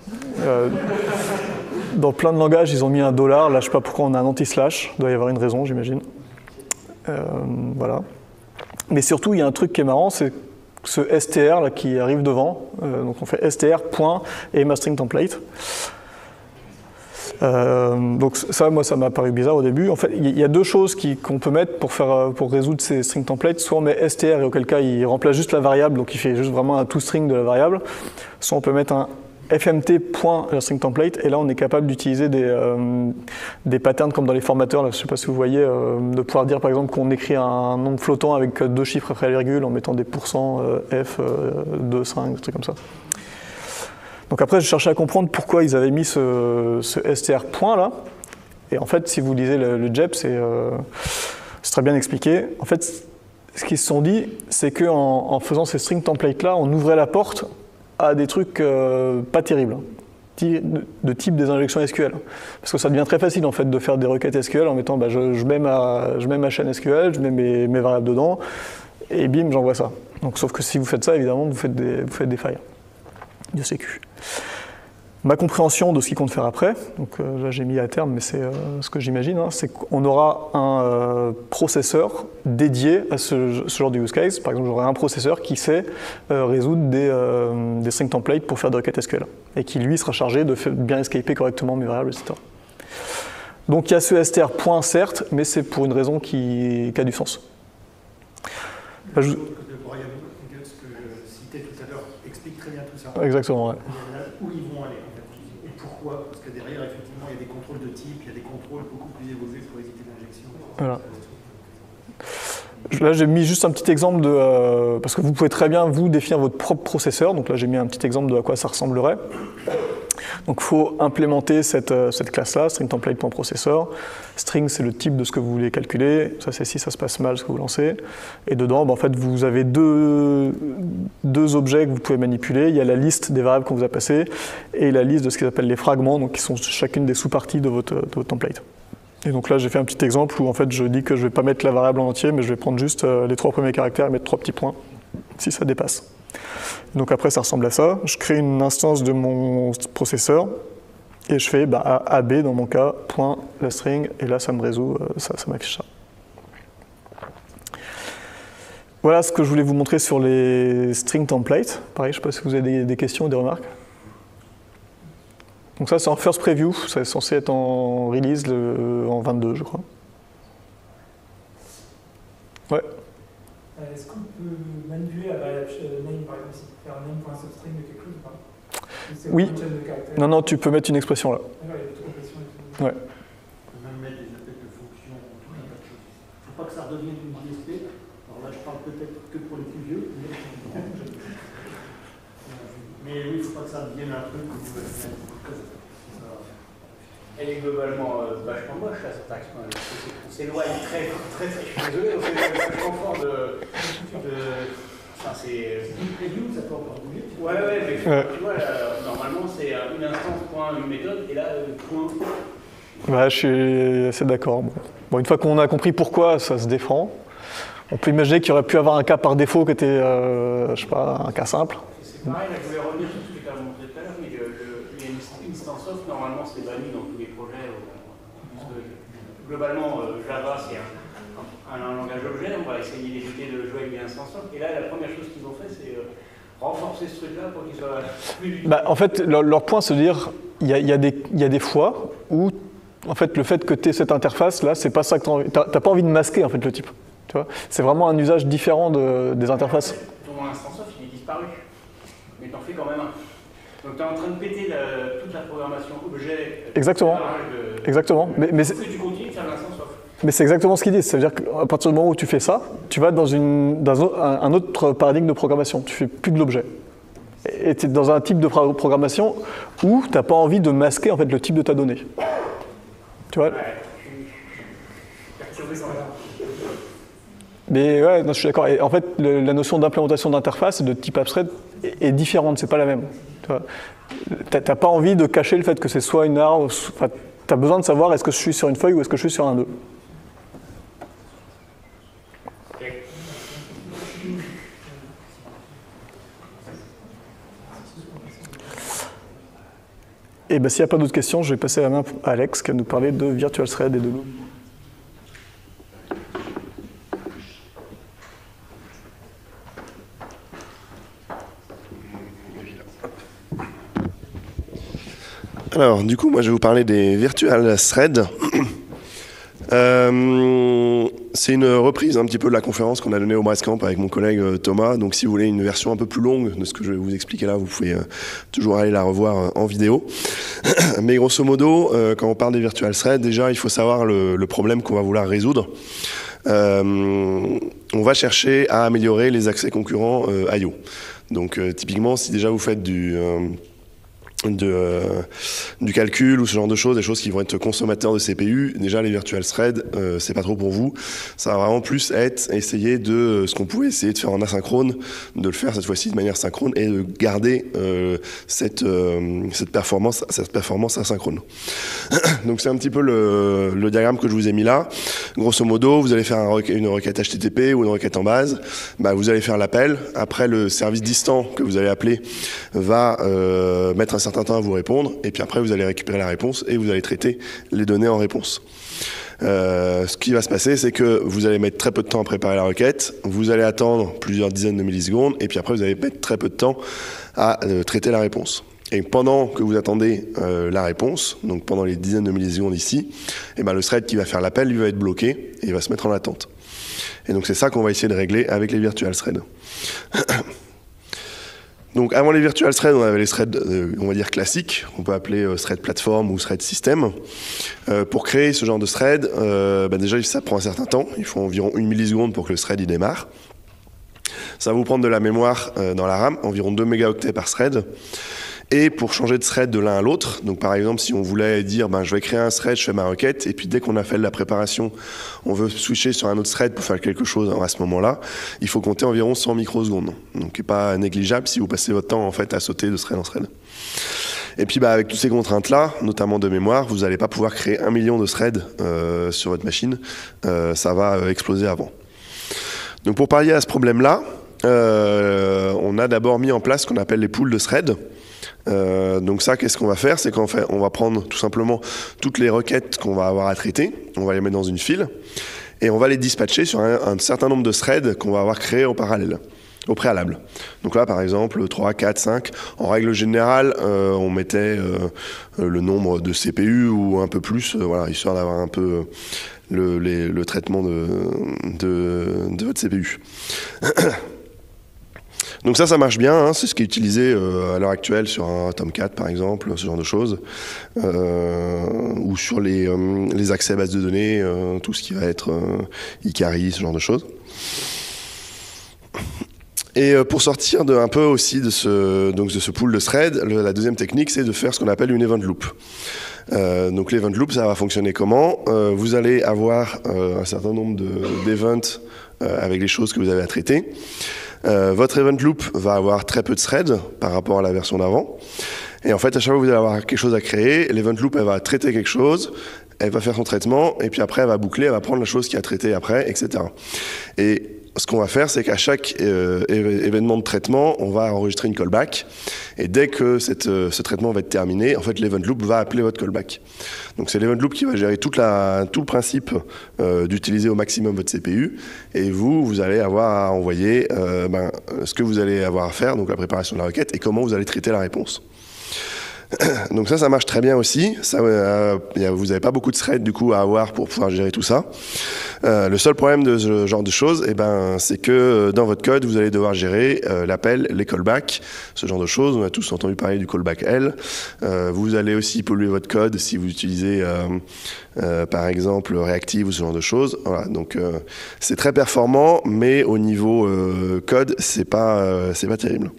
Dans plein de langages, ils ont mis un $. Là, je ne sais pas pourquoi on a un anti-slash. Il doit y avoir une raison, j'imagine. Voilà. Mais surtout, il y a un truc qui est marrant, c'est ce str là, qui arrive devant. Donc on fait str point et ma string template. Donc ça, moi, ça m'a paru bizarre au début. En fait, il y a deux choses qu'on peut mettre pour résoudre ces string templates. Soit on met str et auquel cas il remplace juste la variable, donc il fait juste vraiment un toString de la variable. Soit on peut mettre un fmt.string template et là on est capable d'utiliser des patterns comme dans les formateurs. Là, je ne sais pas si vous voyez, de pouvoir dire par exemple qu'on écrit un nombre flottant avec 2 chiffres après la virgule en mettant des %f, 2, 5, des trucs comme ça. Donc après, je cherchais à comprendre pourquoi ils avaient mis ce str point là. Et en fait, si vous lisez le JEP, c'est très bien expliqué. En fait, ce qu'ils se sont dit, c'est qu'en faisant ces string templates là, on ouvrait la porte à des trucs pas terribles, de type des injections SQL. Parce que ça devient très facile en fait de faire des requêtes SQL en mettant je mets ma chaîne SQL, je mets mes variables dedans, et bim, j'envoie ça. Donc, sauf que si vous faites ça, évidemment, vous faites des failles de sécu. Ma compréhension de ce qu'ils comptent faire après, donc là j'ai mis à terme, mais c'est ce que j'imagine, c'est qu'on aura un processeur dédié à ce genre de use case. Par exemple, j'aurai un processeur qui sait résoudre des string templates pour faire des requêtes SQL, et qui lui sera chargé de bien escaper correctement mes variables, etc. Donc il y a ce str point certes, mais c'est pour une raison qui a du sens. Le variable ce que je citais tout à l'heure explique très bien tout ça. Exactement, ouais. Où ils vont aller en fait. Et pourquoi? Parce que derrière, effectivement, il y a des contrôles de type, il y a des contrôles beaucoup plus évolués pour éviter l'injection. Voilà. Là, j'ai mis juste un petit exemple parce que vous pouvez très bien, vous, définir votre propre processeur. Donc là, j'ai mis un petit exemple de à quoi ça ressemblerait. Donc, il faut implémenter cette classe-là, string template.processor. String, c'est le type de ce que vous voulez calculer. Ça, c'est si ça se passe mal, ce que vous lancez. Et dedans, en fait, vous avez deux objets que vous pouvez manipuler. Il y a la liste des variables qu'on vous a passées et la liste de ce qu'ils appellent les fragments, donc qui sont chacune des sous-parties de votre template. Et donc là, j'ai fait un petit exemple où en fait, je dis que je ne vais pas mettre la variable en entier, mais je vais prendre juste les 3 premiers caractères et mettre 3 petits points, si ça dépasse. Donc après, ça ressemble à ça. Je crée une instance de mon processeur et je fais AB dans mon cas, point la string, et là, ça me résout, ça m'affiche ça. Voilà ce que je voulais vous montrer sur les string templates. Pareil, je ne sais pas si vous avez des questions ou des remarques. Donc ça, c'est en first preview, c'est censé être en release en 22, je crois. Ouais. Est-ce qu'on peut manipuler la variable name, par exemple, faire un name.substring de quelque chose ou pas? Oui. Non, tu peux mettre une expression là. Il y a d'autres expressions et tout. Ouais. On peut même mettre des appels de fonctions, tout un tas de choses. Il ne faut pas que ça redevienne une DSP. Alors là, je parle peut-être que pour les plus vieux. Mais oui, il ne faut pas que ça devienne un truc où vous pouvez faire beaucoup de choses. Elle est globalement vachement moche, la syntaxe. On s'éloigne très, très, très. Je suis désolé, on s'éloigne très fort de. Enfin, c'est. Une preview, ça peut encore bouger. Ouais, mais tu vois, là, normalement, c'est une instance, point, une méthode, et là, point. Je suis assez d'accord. Bon, une fois qu'on a compris pourquoi ça se défend, on peut imaginer qu'il y aurait pu avoir un cas par défaut qui était, je sais pas, un cas simple. C'est pareil, là, je voulais revenir sur ce que tu as montré tout à l'heure, mais il y a une instance of, normalement, c'est banni dans tous les projets. Parce que, globalement, Java, c'est un langage objet, on va essayer d'éviter de jouer avec des instances of. Et là, la première chose qu'ils ont fait, c'est renforcer ce truc-là pour qu'il soit plus... En fait, leur point, c'est de dire, il y a des fois où, en fait, le fait que tu aies cette interface-là, c'est pas ça que tu n'as pas envie de masquer, en fait, le type. Tu vois, c'est vraiment un usage différent des interfaces. Ton instance off, il est disparu, mais t'en fais quand même un. Donc tu es en train de péter toute la programmation objet. Exactement. Exactement. Mais que tu continues de faire l'instance off. Mais c'est exactement ce qu'ils disent. Ça veut dire qu'à partir du moment où tu fais ça, tu vas dans un autre paradigme de programmation. Tu fais plus de l'objet. Et tu es dans un type de programmation où tu n'as pas envie de masquer en fait, le type de ta donnée. Tu vois? Mais ouais, non, je suis d'accord. Et en fait, la notion d'implémentation d'interface de type abstrait est différente. C'est pas la même. Tu n'as pas envie de cacher le fait que c'est soit une arbre. Enfin, tu as besoin de savoir est-ce que je suis sur une feuille ou est-ce que je suis sur un nœud. Et ben, s'il n'y a pas d'autres questions, je vais passer la main à Alex qui va nous parler de Virtual Thread et de Loom. Alors, du coup, moi, je vais vous parler des Virtual Threads. C'est une reprise un petit peu de la conférence qu'on a donnée au Brestcamp avec mon collègue Thomas. Donc si vous voulez une version un peu plus longue de ce que je vais vous expliquer là, vous pouvez toujours aller la revoir en vidéo. Mais grosso modo, quand on parle des Virtual Threads, déjà il faut savoir le problème qu'on va vouloir résoudre. On va chercher à améliorer les accès concurrents I/O. Donc typiquement, si déjà vous faites du calcul ou ce genre de choses, des choses qui vont être consommateurs de CPU, déjà les virtual threads, c'est pas trop pour vous. Ça va vraiment plus être essayer de ce qu'on pouvait essayer de faire en asynchrone, de le faire cette fois-ci de manière synchrone et de garder cette performance asynchrone. Donc c'est un petit peu le diagramme que je vous ai mis là. Grosso modo, vous allez faire une requête HTTP ou une requête en base, vous allez faire l'appel. Après, le service distant que vous allez appeler va mettre un certain temps à vous répondre, et puis après vous allez récupérer la réponse et vous allez traiter les données en réponse. Ce qui va se passer, c'est que vous allez mettre très peu de temps à préparer la requête, vous allez attendre plusieurs dizaines de millisecondes, et puis après vous allez mettre très peu de temps à traiter la réponse. Et pendant que vous attendez la réponse, donc pendant les dizaines de millisecondes ici, le thread qui va faire l'appel, lui, va être bloqué, et il va se mettre en attente. Et donc c'est ça qu'on va essayer de régler avec les virtual threads. Donc avant les virtual threads, on avait les threads, on va dire classiques, on peut appeler thread platform ou thread system. Pour créer ce genre de thread, déjà ça prend un certain temps, il faut environ 1 milliseconde pour que le thread il démarre. Ça va vous prendre de la mémoire dans la RAM, environ 2 mégaoctets par thread. Et pour changer de thread de l'un à l'autre, donc par exemple si on voulait dire je vais créer un thread, je fais ma requête, et puis dès qu'on a fait la préparation, on veut switcher sur un autre thread pour faire quelque chose à ce moment-là, il faut compter environ 100 microsecondes. Donc c'est pas négligeable si vous passez votre temps en fait à sauter de thread en thread. Et puis avec toutes ces contraintes-là, notamment de mémoire, vous n'allez pas pouvoir créer 1 million de threads sur votre machine, ça va exploser avant. Donc pour pallier à ce problème-là, on a d'abord mis en place ce qu'on appelle les pools de threads. Donc ça, qu'est-ce qu'on va faire? C'est qu'en fait, on va prendre tout simplement toutes les requêtes qu'on va avoir à traiter, on va les mettre dans une file, et on va les dispatcher sur un certain nombre de threads qu'on va avoir créés au préalable. Donc là, par exemple, 3, 4, 5, en règle générale, on mettait le nombre de CPU ou un peu plus, histoire d'avoir un peu le traitement de votre CPU. Donc ça marche bien, c'est ce qui est utilisé à l'heure actuelle sur un Tomcat par exemple, ce genre de choses, ou sur les accès à base de données, tout ce qui va être Ikari, ce genre de choses. Et pour sortir un peu aussi de ce pool de threads, la deuxième technique, c'est de faire ce qu'on appelle une event loop. Donc l'event loop, ça va fonctionner comment? Vous allez avoir un certain nombre d'events avec les choses que vous avez à traiter. Votre event loop va avoir très peu de threads par rapport à la version d'avant. Et en fait, à chaque fois que vous allez avoir quelque chose à créer, l'event loop, elle va traiter quelque chose, elle va faire son traitement, et puis après, elle va boucler, elle va prendre la chose qui a traité après, etc. Et ce qu'on va faire, c'est qu'à chaque événement de traitement, on va enregistrer une callback. Et dès que ce traitement va être terminé, en fait, l'event loop va appeler votre callback. Donc c'est l'event loop qui va gérer tout le principe d'utiliser au maximum votre CPU. Et vous allez avoir à envoyer ce que vous allez avoir à faire, donc la préparation de la requête, et comment vous allez traiter la réponse. Donc ça marche très bien aussi. Vous n'avez pas beaucoup de threads du coup à avoir pour pouvoir gérer tout ça. Le seul problème de ce genre de choses, c'est que dans votre code, vous allez devoir gérer l'appel, les callbacks, ce genre de choses. On a tous entendu parler du callback L. Vous allez aussi polluer votre code si vous utilisez par exemple Reactive ou ce genre de choses. Voilà, donc c'est très performant, mais au niveau code, c'est pas terrible.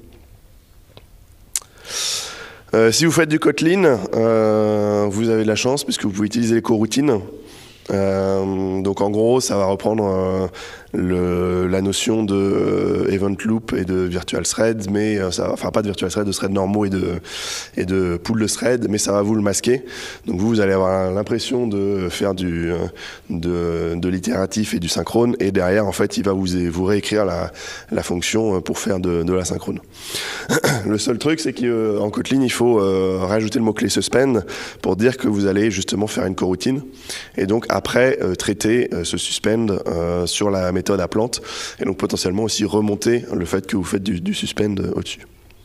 Si vous faites du Kotlin, vous avez de la chance puisque vous pouvez utiliser les coroutines. Donc en gros, ça va reprendre la notion de event loop et de virtual thread, mais pas de virtual thread, de threads normaux et de pool de thread, mais ça va vous le masquer. Donc vous allez avoir l'impression de faire de l'itératif et du synchrone, et derrière, en fait, il va vous réécrire la fonction pour faire de la synchrone. Le seul truc, c'est qu'en Kotlin, il faut rajouter le mot-clé suspend pour dire que vous allez justement faire une coroutine, et donc après traiter ce suspend sur la méthode applant, et donc potentiellement aussi remonter le fait que vous faites du suspend au-dessus.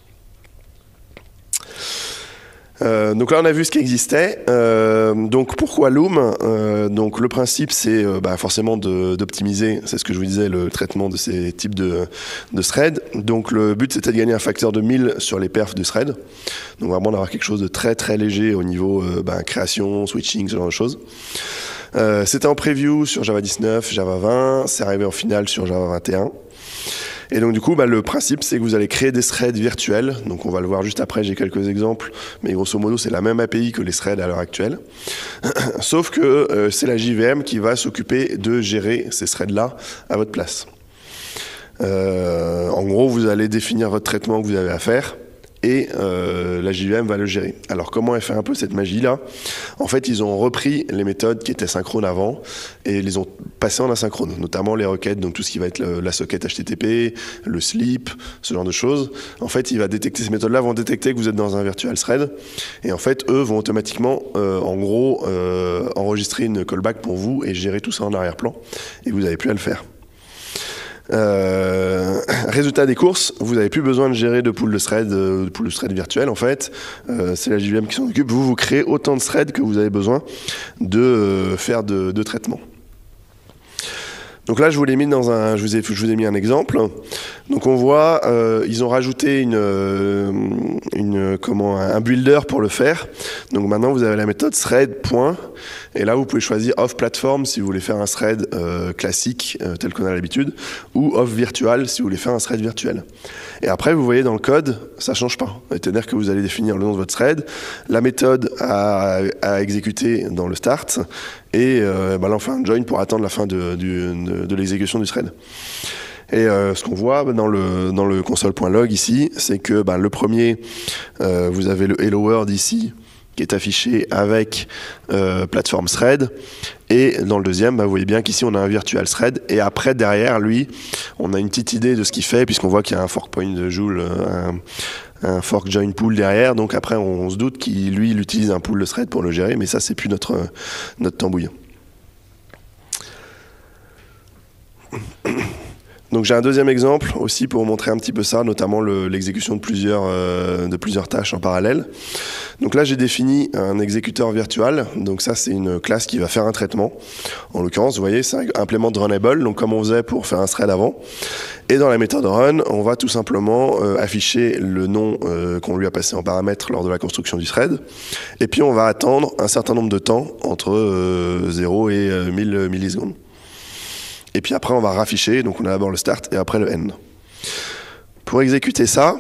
Donc là on a vu ce qui existait. Donc pourquoi Loom? Donc le principe c'est forcément d'optimiser, c'est ce que je vous disais, le traitement de ces types de threads. Donc le but c'était de gagner un facteur de 1000 sur les perfs du thread. Donc vraiment d'avoir quelque chose de très très léger au niveau création, switching, ce genre de choses. C'était en preview sur Java 19, Java 20, c'est arrivé en finale sur Java 21. Et donc du coup, le principe, c'est que vous allez créer des threads virtuels. Donc on va le voir juste après, j'ai quelques exemples. Mais grosso modo, c'est la même API que les threads à l'heure actuelle. Sauf que c'est la JVM qui va s'occuper de gérer ces threads-là à votre place. En gros, vous allez définir votre traitement que vous avez à faire. Et la JVM va le gérer. Alors comment elle fait un peu cette magie-là? En fait, ils ont repris les méthodes qui étaient synchrones avant et les ont passées en asynchrone, notamment les requêtes, donc tout ce qui va être la socket HTTP, le sleep, ce genre de choses. En fait, il va détecter, ces méthodes-là vont détecter que vous êtes dans un virtual thread, et en fait, eux vont automatiquement, enregistrer une callback pour vous et gérer tout ça en arrière-plan, et vous n'avez plus à le faire. Résultat des courses, vous n'avez plus besoin de gérer de pool de thread virtuel en fait. C'est la JVM qui s'en occupe. Vous créez autant de threads que vous avez besoin de faire de traitement. Donc là, je vous l'ai mis je vous ai mis un exemple. Donc on voit, ils ont rajouté un builder pour le faire. Donc maintenant, vous avez la méthode thread. Et là, vous pouvez choisir off platform si vous voulez faire un thread classique tel qu'on a l'habitude, ou off virtual si vous voulez faire un thread virtuel. Et après, vous voyez dans le code, ça change pas. C'est-à-dire que vous allez définir le nom de votre thread, la méthode à exécuter dans le start, et là on fait un join pour attendre la fin de l'exécution du thread. Et ce qu'on voit dans le console.log ici, c'est que le premier, vous avez le hello world ici, qui est affiché avec platform thread, et dans le deuxième, vous voyez bien qu'ici on a un virtual thread, et après derrière lui, on a une petite idée de ce qu'il fait, puisqu'on voit qu'il y a un fork point de Joule, un fork join pool derrière, donc après on se doute qu'il utilise un pool de thread pour le gérer, mais ça c'est plus notre tambouille. Donc j'ai un deuxième exemple aussi pour vous montrer un petit peu ça, notamment l'exécution de plusieurs tâches en parallèle. Donc là j'ai défini un exécuteur virtual, donc ça c'est une classe qui va faire un traitement. En l'occurrence, vous voyez, c'est implément runnable, donc comme on faisait pour faire un thread avant. Et dans la méthode run, on va tout simplement afficher le nom qu'on lui a passé en paramètre lors de la construction du thread. Et puis on va attendre un certain nombre de temps, entre 0 et 1000 millisecondes. Et puis après, on va rafficher, donc on a d'abord le start et après le end. Pour exécuter ça,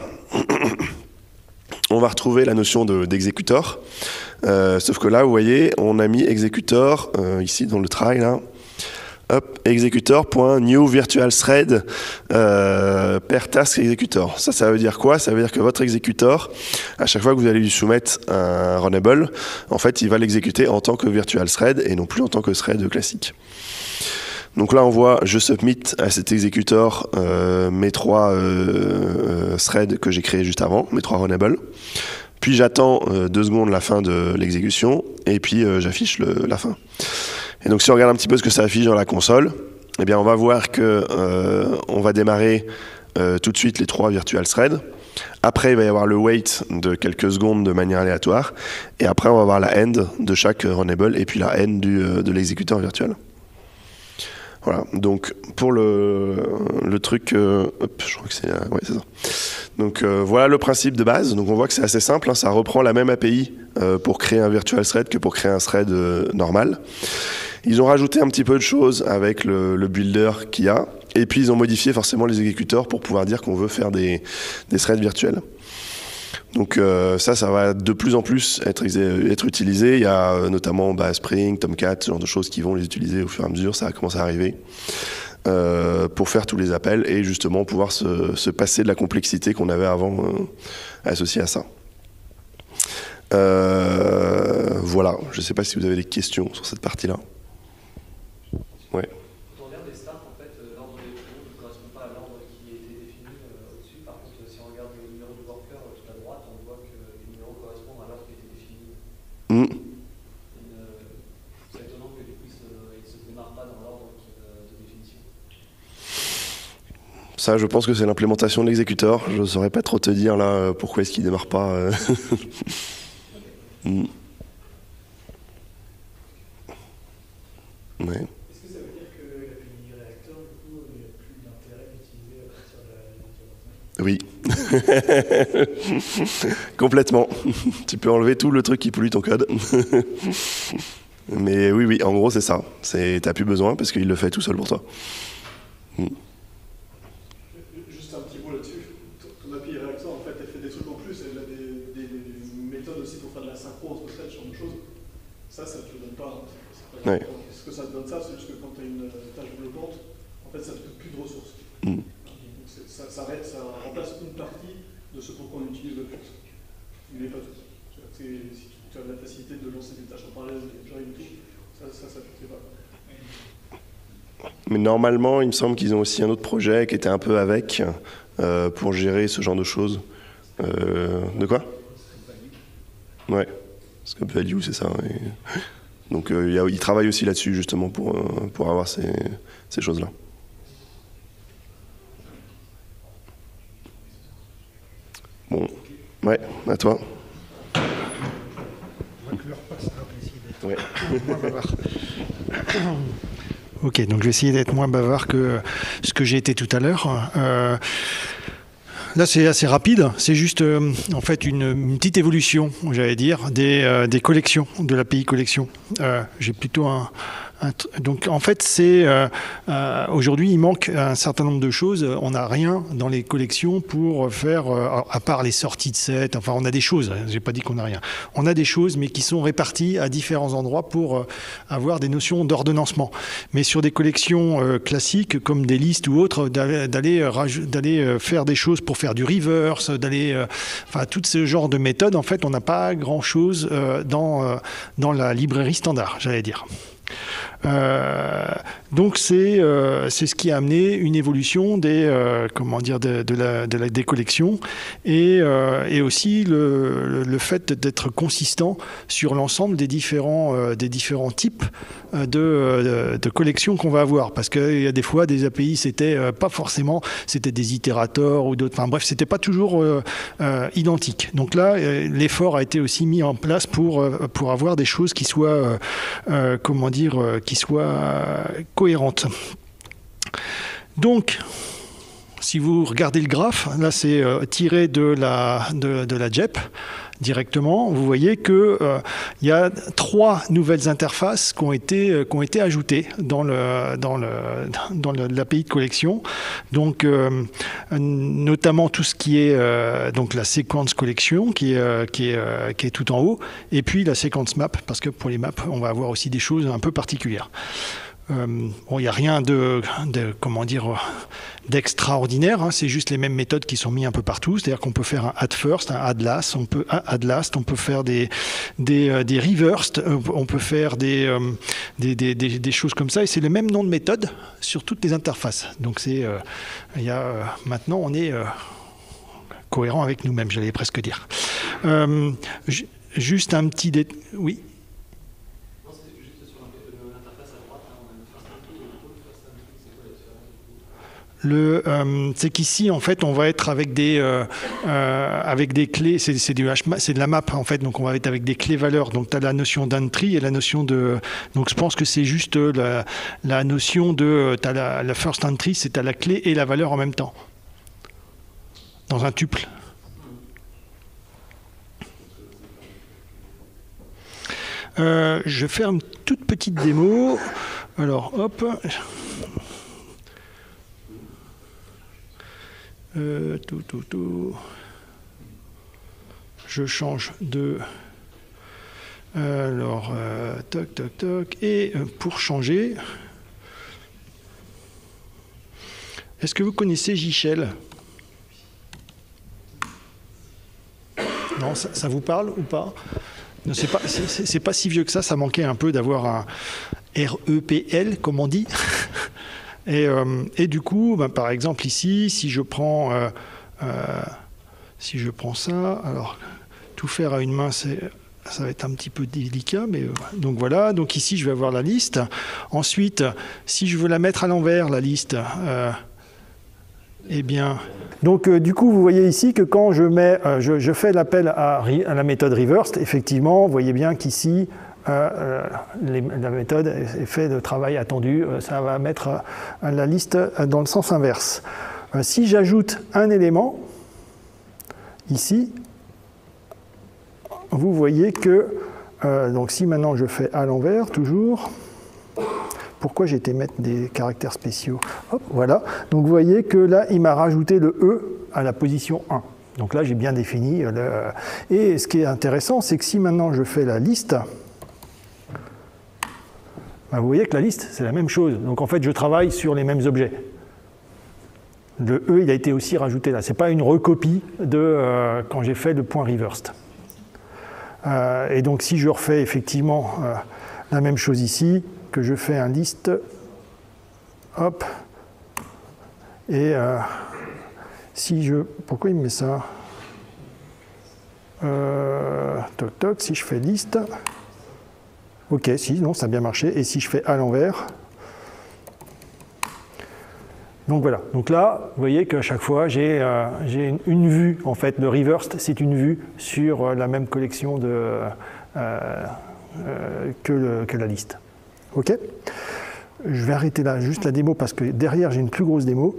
on va retrouver la notion d'exécuteur. Sauf que là, vous voyez, on a mis exécuteur, ici dans le try, là. Hop, exécuteur.new virtual thread per task exécuteur. Ça veut dire quoi? Ça veut dire que votre exécuteur, à chaque fois que vous allez lui soumettre un runnable, en fait, il va l'exécuter en tant que virtual thread et non plus en tant que thread classique. Donc là, on voit, je submit à cet exécuteur mes 3 threads que j'ai créés juste avant, mes 3 runnables. Puis j'attends 2 secondes la fin de l'exécution, et puis j'affiche la fin. Et donc si on regarde un petit peu ce que ça affiche dans la console, eh bien on va voir que on va démarrer tout de suite les 3 virtual threads. Après, il va y avoir le wait de quelques secondes de manière aléatoire. Et après, on va avoir la end de chaque runnable et puis la end de l'exécuteur virtuel. Voilà. Donc, pour le truc... hop, je crois que c'est... ouais, c'est ça. Donc, voilà le principe de base. Donc, on voit que c'est assez simple. Hein. Ça reprend la même API pour créer un virtual thread que pour créer un thread normal. Ils ont rajouté un petit peu de choses avec le builder qu'il y a. Et puis, ils ont modifié forcément les exécuteurs pour pouvoir dire qu'on veut faire des threads virtuels. Donc ça va de plus en plus être utilisé. Il y a notamment Spring, Tomcat, ce genre de choses qui vont les utiliser au fur et à mesure. Ça va commencer à arriver pour faire tous les appels et justement pouvoir se passer de la complexité qu'on avait avant associée à ça. Voilà. Je ne sais pas si vous avez des questions sur cette partie-là. Ouais. Quand on regarde les stars, en fait, l'ordre des flows ne correspond pas à l'ordre qui a été défini au-dessus. Par contre, si on regarde le numéro de worker tout à droite, on voit que les numéros correspondent à l'ordre qui a été défini. C'est étonnant que du coup, ils ne se démarrent pas dans l'ordre de définition. Ça, je pense que c'est l'implémentation de l'exécuteur. Je ne saurais pas trop te dire là pourquoi est-ce qu'il ne démarre pas. Ouais. Est-ce que ça veut dire que l'API réacteur, du coup, il n'y a plus d'intérêt d'utiliser à partir de la Oui. Complètement. Tu peux enlever tout le truc qui pollue ton code. Mais oui, en gros, c'est ça. T'as plus besoin parce qu'il le fait tout seul pour toi. Juste un petit mot là-dessus. Ton API réacteur, en fait, elle fait des trucs en plus. Elle a des méthodes aussi pour faire de la synchro entre threads, ce genre de choses. Ça te le donne pas. Ouais. Ce que ça te donne, c'est juste que quand tu as une tâche bloquante, en fait, ça ne te coûte plus de ressources. Donc ça remplace une partie de ce pour quoi on utilise le plus. Mais pas tout. Si tu as la facilité de lancer des tâches en parallèle, des joins et tout, ça ne fait pas. Mais normalement, il me semble qu'ils ont aussi un autre projet qui était un peu avec pour gérer ce genre de choses. De quoi? Ouais. Scope value, c'est ça. Et... Donc ils travaillent aussi là-dessus justement pour avoir ces choses-là. Bon, ouais, à toi. Ouais. Moins bavard. Ok, donc je vais essayer d'être moins bavard que ce que j'ai été tout à l'heure. Là, c'est assez rapide. C'est juste, en fait, une petite évolution, j'allais dire, des collections, de l'API collection. J'ai plutôt donc, en fait, c'est aujourd'hui, il manque un certain nombre de choses. On n'a rien dans les collections pour faire, à part les sorties de set. Enfin, on a des choses. J'ai pas dit qu'on n'a rien. On a des choses, mais qui sont réparties à différents endroits pour avoir des notions d'ordonnancement. Mais sur des collections classiques, comme des listes ou autres, d'aller faire des choses pour faire du reverse, enfin, tout ce genre de méthodes. En fait, on n'a pas grand-chose dans la librairie standard, j'allais dire. Donc c'est ce qui a amené une évolution des collections et aussi le fait d'être consistant sur l'ensemble des différents types de collections qu'on va avoir, parce qu'il y a des fois des API c'était pas forcément, c'était des itérateurs ou d'autres, enfin bref, c'était pas toujours identique. Donc là l'effort a été aussi mis en place pour avoir des choses qui soient qui soient cohérentes. Donc, si vous regardez le graphe, là c'est tiré de la JEP directement, vous voyez qu'il y a 3 nouvelles interfaces qui ont été ajoutées dans l'API de collection. Donc, notamment tout ce qui est donc la séquence collection qui est tout en haut, et puis la séquence map, parce que pour les maps, on va avoir aussi des choses un peu particulières. Bon, il n'y a rien d'extraordinaire, hein, c'est juste les mêmes méthodes qui sont mises un peu partout, c'est-à-dire qu'on peut faire un add first, un add last, on peut faire des reversed, on peut faire des choses comme ça, et c'est le même nom de méthode sur toutes les interfaces. Donc maintenant on est cohérent avec nous-mêmes, j'allais presque dire. Juste un petit oui. C'est qu'ici, en fait, on va être avec des clés, c'est de la map, en fait, donc on va être avec des clés valeurs. Donc, tu as la notion d'entry et la notion de... Donc, je pense que c'est juste la notion de... Tu as la first entry, c'est tu as la clé et la valeur en même temps, dans un tuple. Je vais faire une toute petite démo. Alors, hop... Je change de... Alors, toc, toc, toc. Et pour changer... Est-ce que vous connaissez J-Shell? Non, ça vous parle ou pas? Non, c'est pas si vieux que ça manquait un peu d'avoir un REPL, comme on dit. Et du coup, ben, par exemple ici, si je prends ça, alors tout faire à une main, ça va être un petit peu délicat, mais donc voilà. Donc ici, je vais avoir la liste. Ensuite, si je veux la mettre à l'envers, la liste, eh bien... Donc du coup, vous voyez ici que quand je fais l'appel à la méthode reversed, effectivement, vous voyez bien qu'ici, la méthode est fait de travail attendu, ça va mettre la liste dans le sens inverse. Si j'ajoute un élément, ici, vous voyez que, donc si maintenant je fais à l'envers, toujours, pourquoi j'ai été mettre des caractères spéciaux? Hop, voilà, donc vous voyez que là, il m'a rajouté le E à la position 1. Donc là, j'ai bien défini. Et ce qui est intéressant, c'est que si maintenant je fais la liste, ben vous voyez que la liste, c'est la même chose. Donc en fait, je travaille sur les mêmes objets. Le E, il a été aussi rajouté là. Ce n'est pas une recopie de quand j'ai fait le point reversed. Et donc si je refais effectivement la même chose ici, que je fais un list, hop, et si je... Pourquoi il me met ça? Toc toc, si je fais liste... Ok, si, non, ça a bien marché. Et si je fais à l'envers, donc voilà. Donc là, vous voyez qu'à chaque fois, j'ai une vue, en fait, le reversed, c'est une vue sur la même collection que la liste. Ok? Je vais arrêter là, juste la démo, parce que derrière, j'ai une plus grosse démo.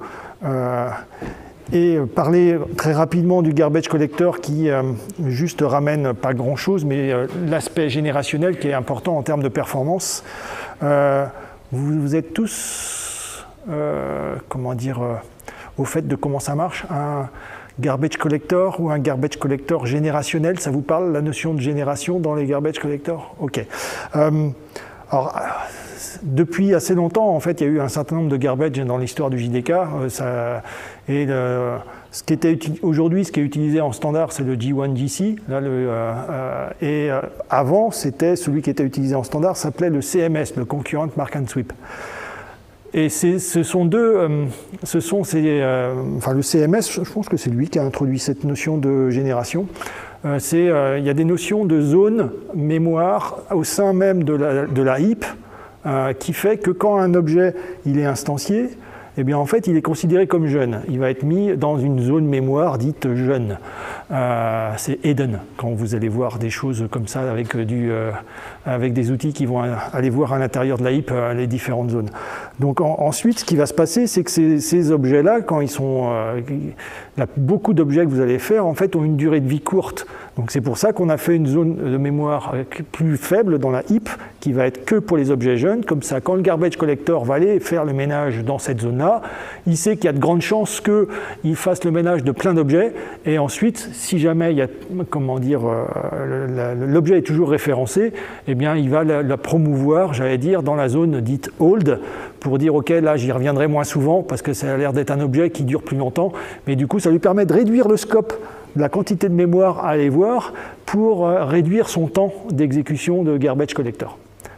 Et parler très rapidement du garbage collector qui juste ramène pas grand-chose, mais l'aspect générationnel qui est important en termes de performance. Vous êtes tous, comment dire, au fait de comment ça marche, un garbage collector ou un garbage collector générationnel, ça vous parle, la notion de génération dans les garbage collectors? Ok. Alors, depuis assez longtemps, en fait, il y a eu un certain nombre de garbage dans l'histoire du JDK. Ce qui était aujourd'hui, ce qui est utilisé en standard, c'est le G1GC. Là, avant, c'était celui qui était utilisé en standard, s'appelait le CMS, le Concurrent Mark and Sweep. Et ce sont le CMS, je pense que c'est lui qui a introduit cette notion de génération. Il y a des notions de zone mémoire au sein même de la heap, qui fait que quand un objet il est instancié, eh bien en fait il est considéré comme jeune. Il va être mis dans une zone mémoire dite jeune. C'est hidden, quand vous allez voir des choses comme ça avec des outils qui vont aller voir à l'intérieur de la heap les différentes zones. Donc ensuite, ce qui va se passer, c'est que ces objets-là, quand ils sont... beaucoup d'objets que vous allez faire, en fait, ont une durée de vie courte. Donc c'est pour ça qu'on a fait une zone de mémoire plus faible dans la heap, qui va être que pour les objets jeunes. Comme ça, quand le garbage collector va aller faire le ménage dans cette zone-là, il sait qu'il y a de grandes chances qu'il fasse le ménage de plein d'objets. Et ensuite, si jamais il y a, comment dire, l'objet est toujours référencé, eh bien, il va la promouvoir, j'allais dire, dans la zone dite old, pour dire, OK, là, j'y reviendrai moins souvent, parce que ça a l'air d'être un objet qui dure plus longtemps. Mais du coup, ça lui permet de réduire le scope, la quantité de mémoire à aller voir, pour réduire son temps d'exécution de garbage collector.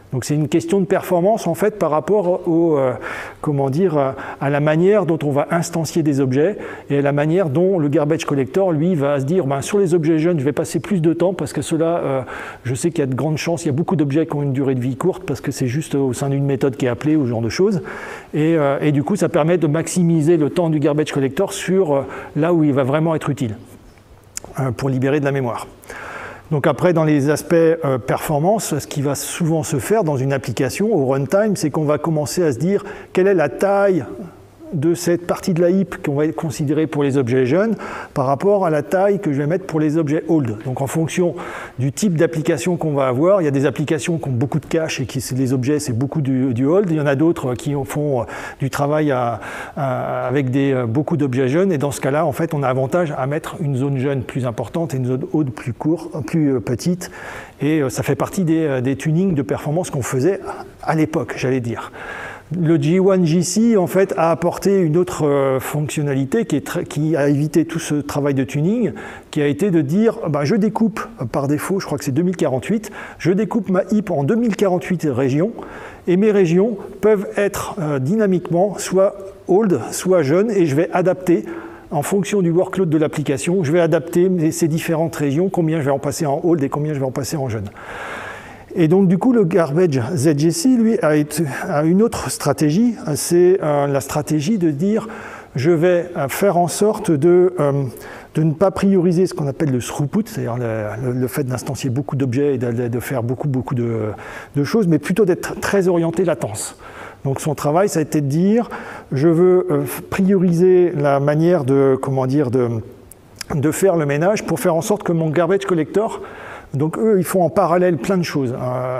Donc c'est une question de performance en fait par rapport à la manière dont on va instancier des objets et à la manière dont le garbage collector lui va se dire sur les objets jeunes je vais passer plus de temps parce que ceux-là je sais qu'il y a de grandes chances, il y a beaucoup d'objets qui ont une durée de vie courte parce que c'est juste au sein d'une méthode qui est appelée ou ce genre de choses et du coup ça permet de maximiser le temps du garbage collector sur là où il va vraiment être utile pour libérer de la mémoire. Donc après, dans les aspects performance, ce qui va souvent se faire dans une application au runtime, c'est qu'on va commencer à se dire quelle est la taille de cette partie de la heap qu'on va considérer pour les objets jeunes par rapport à la taille que je vais mettre pour les objets old. Donc en fonction du type d'application qu'on va avoir, il y a des applications qui ont beaucoup de cache et qui les objets c'est beaucoup du old, il y en a d'autres qui font du travail avec beaucoup d'objets jeunes et dans ce cas-là en fait on a avantage à mettre une zone jeune plus importante et une zone old plus petite et ça fait partie des tunings de performance qu'on faisait à l'époque, j'allais dire. Le G1GC en fait a apporté une autre fonctionnalité qui a évité tout ce travail de tuning, qui a été de dire je découpe par défaut, je crois que c'est 2048, je découpe ma heap en 2048 régions et mes régions peuvent être dynamiquement soit old, soit jeune et je vais adapter en fonction du workload de l'application, je vais adapter ces différentes régions, combien je vais en passer en old et combien je vais en passer en jeune. Et donc du coup le garbage ZGC lui a une autre stratégie, c'est la stratégie de dire je vais faire en sorte de ne pas prioriser ce qu'on appelle le throughput, c'est-à-dire le fait d'instancier beaucoup d'objets et de faire beaucoup de choses, mais plutôt d'être très orienté latence. Donc son travail ça a été de dire je veux prioriser la manière de faire le ménage pour faire en sorte que mon garbage collector. Donc eux, ils font en parallèle plein de choses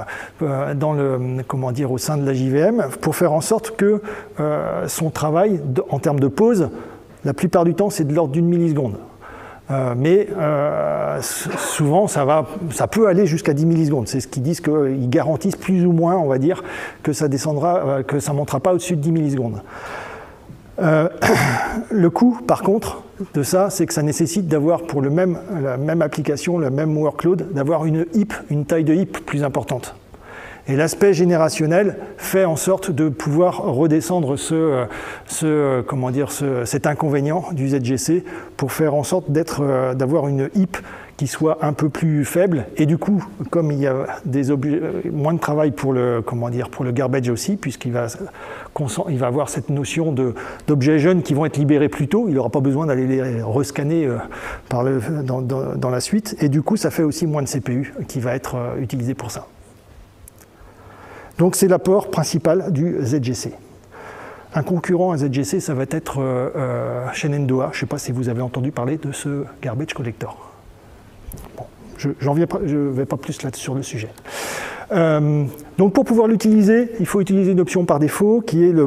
au sein de la JVM pour faire en sorte que son travail, en termes de pause, la plupart du temps, c'est de l'ordre d'une milliseconde. Mais souvent, ça peut aller jusqu'à 10 millisecondes. C'est ce qu'ils disent qu'ils garantissent plus ou moins, on va dire, que ça descendra, que ça ne montera pas au-dessus de 10 millisecondes. Le coût, par contre, de ça, c'est que ça nécessite d'avoir pour la même application, le même workload, d'avoir une taille de heap plus importante. Et l'aspect générationnel fait en sorte de pouvoir redescendre cet inconvénient du ZGC pour faire en sorte d'avoir une heap qui soit un peu plus faible. Et du coup, comme il y a moins de travail pour le garbage aussi, puisqu'il va avoir cette notion d'objets jeunes qui vont être libérés plus tôt, il n'aura pas besoin d'aller les rescanner dans la suite. Et du coup, ça fait aussi moins de CPU qui va être utilisé pour ça. Donc c'est l'apport principal du ZGC. Un concurrent à ZGC, ça va être Shenandoah. Je ne sais pas si vous avez entendu parler de ce garbage collector. Bon, je ne vais pas plus là sur le sujet. Donc pour pouvoir l'utiliser, il faut utiliser une option par défaut qui est le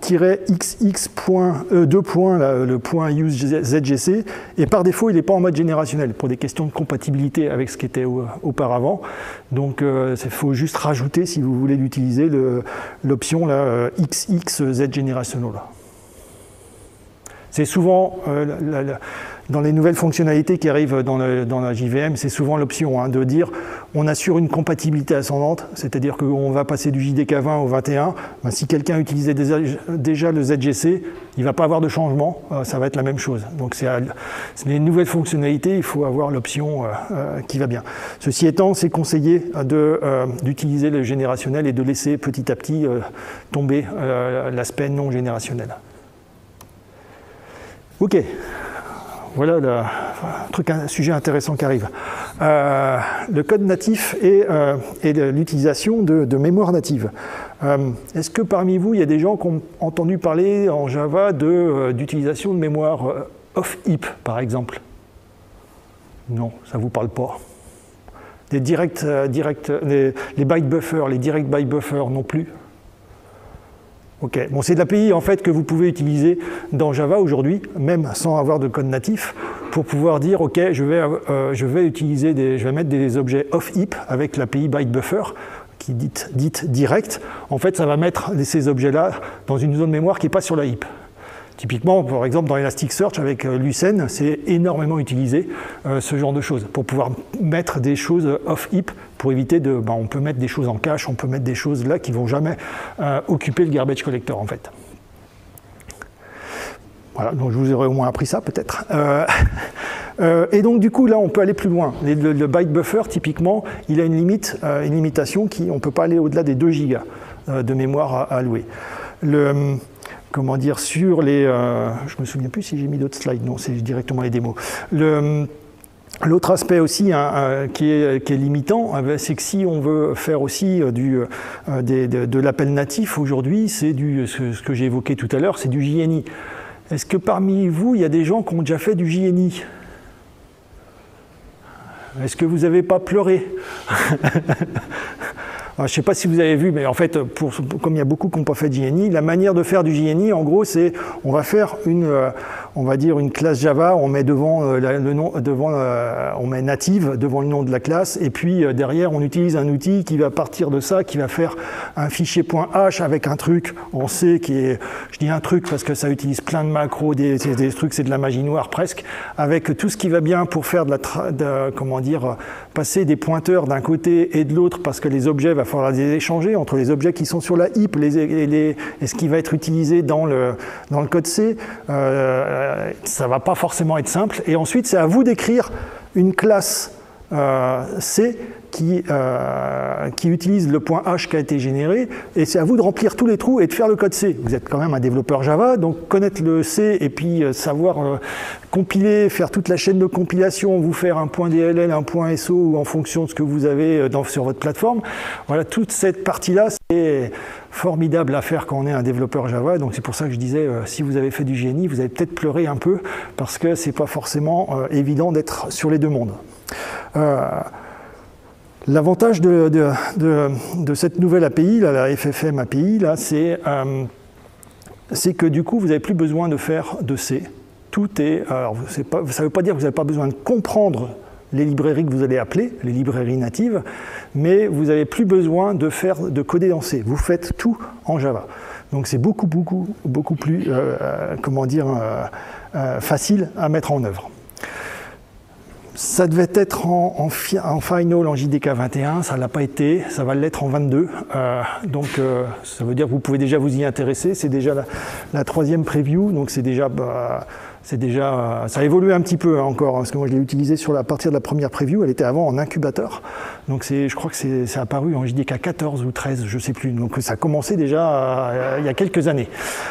-xx.2. Le point use ZGC, et par défaut il n'est pas en mode générationnel pour des questions de compatibilité avec ce qui était auparavant. Donc il faut juste rajouter, si vous voulez l'utiliser, l'option XX Z Generational. C'est souvent dans les nouvelles fonctionnalités qui arrivent dans la JVM, c'est souvent l'option de dire on assure une compatibilité ascendante, c'est-à-dire qu'on va passer du JDK 20 au 21. Si quelqu'un utilisait déjà le ZGC, il ne va pas avoir de changement, ça va être la même chose. Donc c'est les nouvelles fonctionnalités, il faut avoir l'option qui va bien. Ceci étant, c'est conseillé d'utiliser le générationnel et de laisser petit à petit tomber l'aspect non générationnel. Ok. Voilà un sujet intéressant qui arrive. Le code natif et l'utilisation de mémoire native. Est-ce que parmi vous, il y a des gens qui ont entendu parler en Java d'utilisation de mémoire off-heap, par exemple? Non, ça ne vous parle pas. Les byte buffers, les direct byte buffers non plus. Ok, bon, c'est de l'API en fait que vous pouvez utiliser dans Java aujourd'hui, même sans avoir de code natif, pour pouvoir dire ok, je vais mettre des objets off-heap avec l'API byte buffer qui est dite direct. En fait, ça va mettre ces objets-là dans une zone mémoire qui n'est pas sur la heap. Typiquement, par exemple, dans Elasticsearch, avec Lucene, c'est énormément utilisé, ce genre de choses, pour pouvoir mettre des choses off-heap, pour éviter de... on peut mettre des choses en cache, on peut mettre des choses là qui ne vont jamais occuper le garbage collector, en fait. Voilà, donc je vous aurais au moins appris ça, peut-être. Et donc, du coup, là, on peut aller plus loin. Le byte buffer, typiquement, il a une limitation on ne peut pas aller au-delà des 2 gigas de mémoire à allouer. Comment dire, sur les... je me souviens plus si j'ai mis d'autres slides, non, c'est directement les démos. L'autre aspect aussi qui est limitant, c'est que si on veut faire aussi de l'appel natif aujourd'hui, c'est ce que j'ai évoqué tout à l'heure, c'est du JNI. Est-ce que parmi vous, il y a des gens qui ont déjà fait du JNI? Est-ce que vous n'avez pas pleuré? Alors, je ne sais pas si vous avez vu, mais en fait, comme il y a beaucoup qui n'ont pas fait de JNI, la manière de faire du JNI, en gros, c'est on va faire on va dire une classe Java, on met devant le nom, on met native devant le nom de la classe, et puis derrière, on utilise un outil qui va partir de ça, qui va faire un fichier .h avec un truc, on sait qui est, je dis un truc parce que ça utilise plein de macros, des trucs, c'est de la magie noire presque, avec tout ce qui va bien pour faire comment dire, passer des pointeurs d'un côté et de l'autre, parce que les objets, il va falloir les échanger entre les objets qui sont sur la heap et ce qui va être utilisé dans le code C. Ça ne va pas forcément être simple. Et ensuite, c'est à vous d'écrire une classe C qui utilise le .h qui a été généré, et c'est à vous de remplir tous les trous et de faire le code C. Vous êtes quand même un développeur Java, donc connaître le C et puis savoir compiler, faire toute la chaîne de compilation, vous faire un .dll, un .so, ou en fonction de ce que vous avez sur votre plateforme. Voilà, toute cette partie-là, c'est formidable à faire quand on est un développeur Java, donc c'est pour ça que je disais, si vous avez fait du JNI, vous allez peut-être pleurer un peu, parce que c'est pas forcément évident d'être sur les deux mondes. L'avantage de cette nouvelle API, là, la FFM API, là, c'est que du coup, vous n'avez plus besoin de faire de C. Tout est... Alors, ça ne veut pas dire que vous n'avez pas besoin de comprendre les librairies que vous allez appeler, les librairies natives, mais vous n'avez plus besoin de coder en C. Vous faites tout en Java. Donc c'est beaucoup plus comment dire, facile à mettre en œuvre. Ça devait être en final en JDK 21, ça ne l'a pas été, ça va l'être en 22. Donc ça veut dire que vous pouvez déjà vous y intéresser, c'est déjà la 3e preview, donc c'est déjà, ça a évolué un petit peu encore, parce que moi je l'ai utilisé à partir de la première preview, elle était avant en incubateur, donc je crois que c'est apparu en JDK 14 ou 13, je ne sais plus, donc ça a commencé déjà il y a quelques années.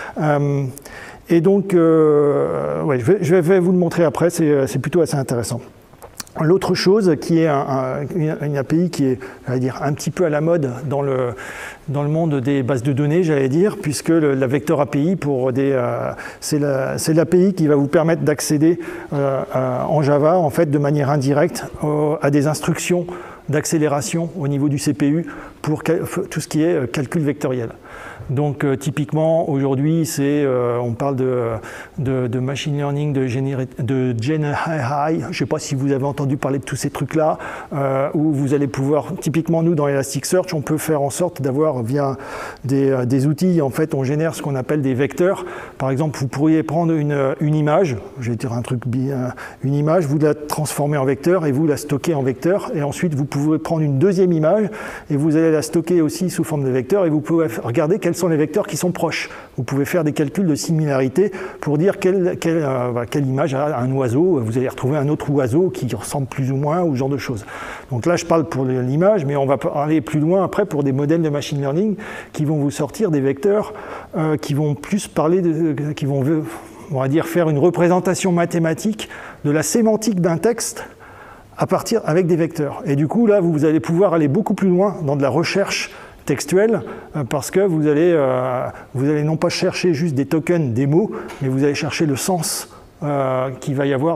Et donc, ouais, je vais vous le montrer après, c'est plutôt assez intéressant. L'autre chose qui est une API qui est, j'allais dire, un petit peu à la mode dans le monde des bases de données, j'allais dire, puisque la Vector API, c'est l'API qui va vous permettre d'accéder en Java, en fait, de manière indirecte à des instructions d'accélération au niveau du CPU pour tout ce qui est calcul vectoriel. Donc typiquement aujourd'hui on parle de machine learning, de Gen AI, je ne sais pas si vous avez entendu parler de tous ces trucs-là, où vous allez pouvoir, typiquement nous dans Elasticsearch, on peut faire en sorte d'avoir via des outils, en fait on génère ce qu'on appelle des vecteurs. Par exemple, vous pourriez prendre une image, je vais dire un truc bien, une image, vous la transformez en vecteur et vous la stockez en vecteur, et ensuite vous pouvez prendre une deuxième image et vous allez la stocker aussi sous forme de vecteur, et vous pouvez regarder quels sont les vecteurs qui sont proches. Vous pouvez faire des calculs de similarité pour dire quelle image a un oiseau. Vous allez retrouver un autre oiseau qui ressemble plus ou moins, ou ce genre de choses. Donc là, je parle pour l'image, mais on va aller plus loin après pour des modèles de machine learning qui vont vous sortir des vecteurs qui vont plus parler qui vont, on va dire, faire une représentation mathématique de la sémantique d'un texte avec des vecteurs. Et du coup, là, vous allez pouvoir aller beaucoup plus loin dans de la recherche textuelle, parce que vous allez non pas chercher juste des tokens, des mots, mais vous allez chercher le sens qu'il va y avoir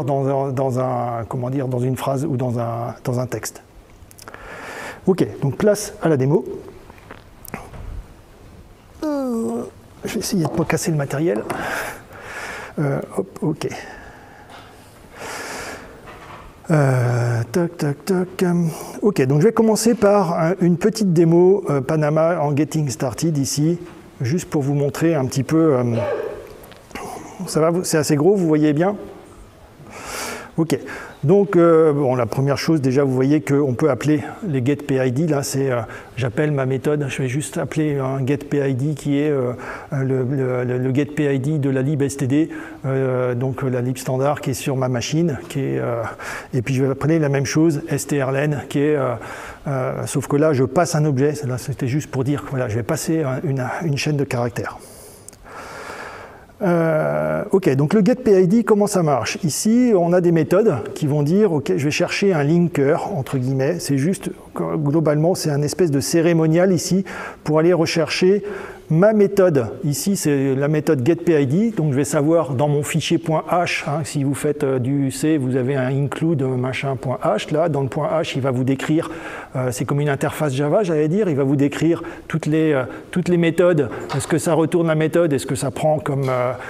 dans une phrase ou dans un texte. Ok, donc place à la démo. Je vais essayer de ne pas casser le matériel. Hop, ok. Ok, donc je vais commencer par une petite démo Panama en Getting Started ici, juste pour vous montrer un petit peu Ça va, c'est assez gros, vous voyez bien? Ok. Donc, bon, la première chose, déjà, vous voyez qu'on peut appeler les getPID. Là, c'est, j'appelle ma méthode. Je vais juste appeler un getPID qui est le getPID de la libstd, donc la lib standard qui est sur ma machine. Et puis, je vais appeler la même chose, strlen, qui est, sauf que là, je passe un objet. Là, c'était juste pour dire que voilà, je vais passer une chaîne de caractères. Ok, donc le getPID, comment ça marche? Ici, on a des méthodes qui vont dire, ok, je vais chercher un linker, entre guillemets, c'est juste, globalement, c'est un espèce de cérémonial ici, pour aller rechercher ma méthode. Ici, c'est la méthode getPID, donc je vais savoir dans mon fichier .h, hein, si vous faites du C, vous avez un include machin.h, là, dans le .h, il va vous décrire, c'est comme une interface Java, j'allais dire, il va vous décrire toutes les méthodes, est-ce que ça retourne la méthode, est-ce que ça prend comme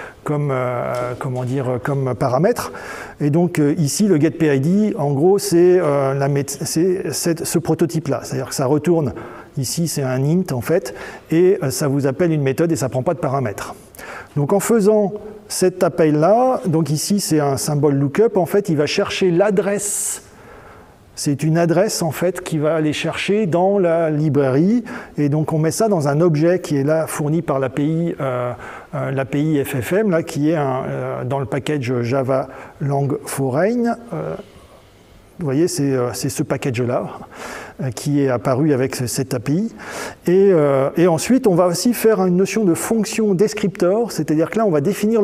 paramètre. Et donc ici, le getPID, en gros, c'est ce prototype-là, c'est-à-dire que ça retourne. Ici, c'est un int, en fait, et ça vous appelle une méthode et ça ne prend pas de paramètres. Donc, en faisant cet appel-là, donc ici, c'est un symbole lookup, en fait, il va chercher l'adresse. C'est une adresse, en fait, qui va aller chercher dans la librairie, et donc on met ça dans un objet qui est là, fourni par l'API FFM, là, qui est dans le package Java Lang Foreign. Vous voyez, c'est ce package-là qui est apparu avec cette API. Et ensuite, on va aussi faire une notion de fonction descriptor, c'est-à-dire que là, on va définir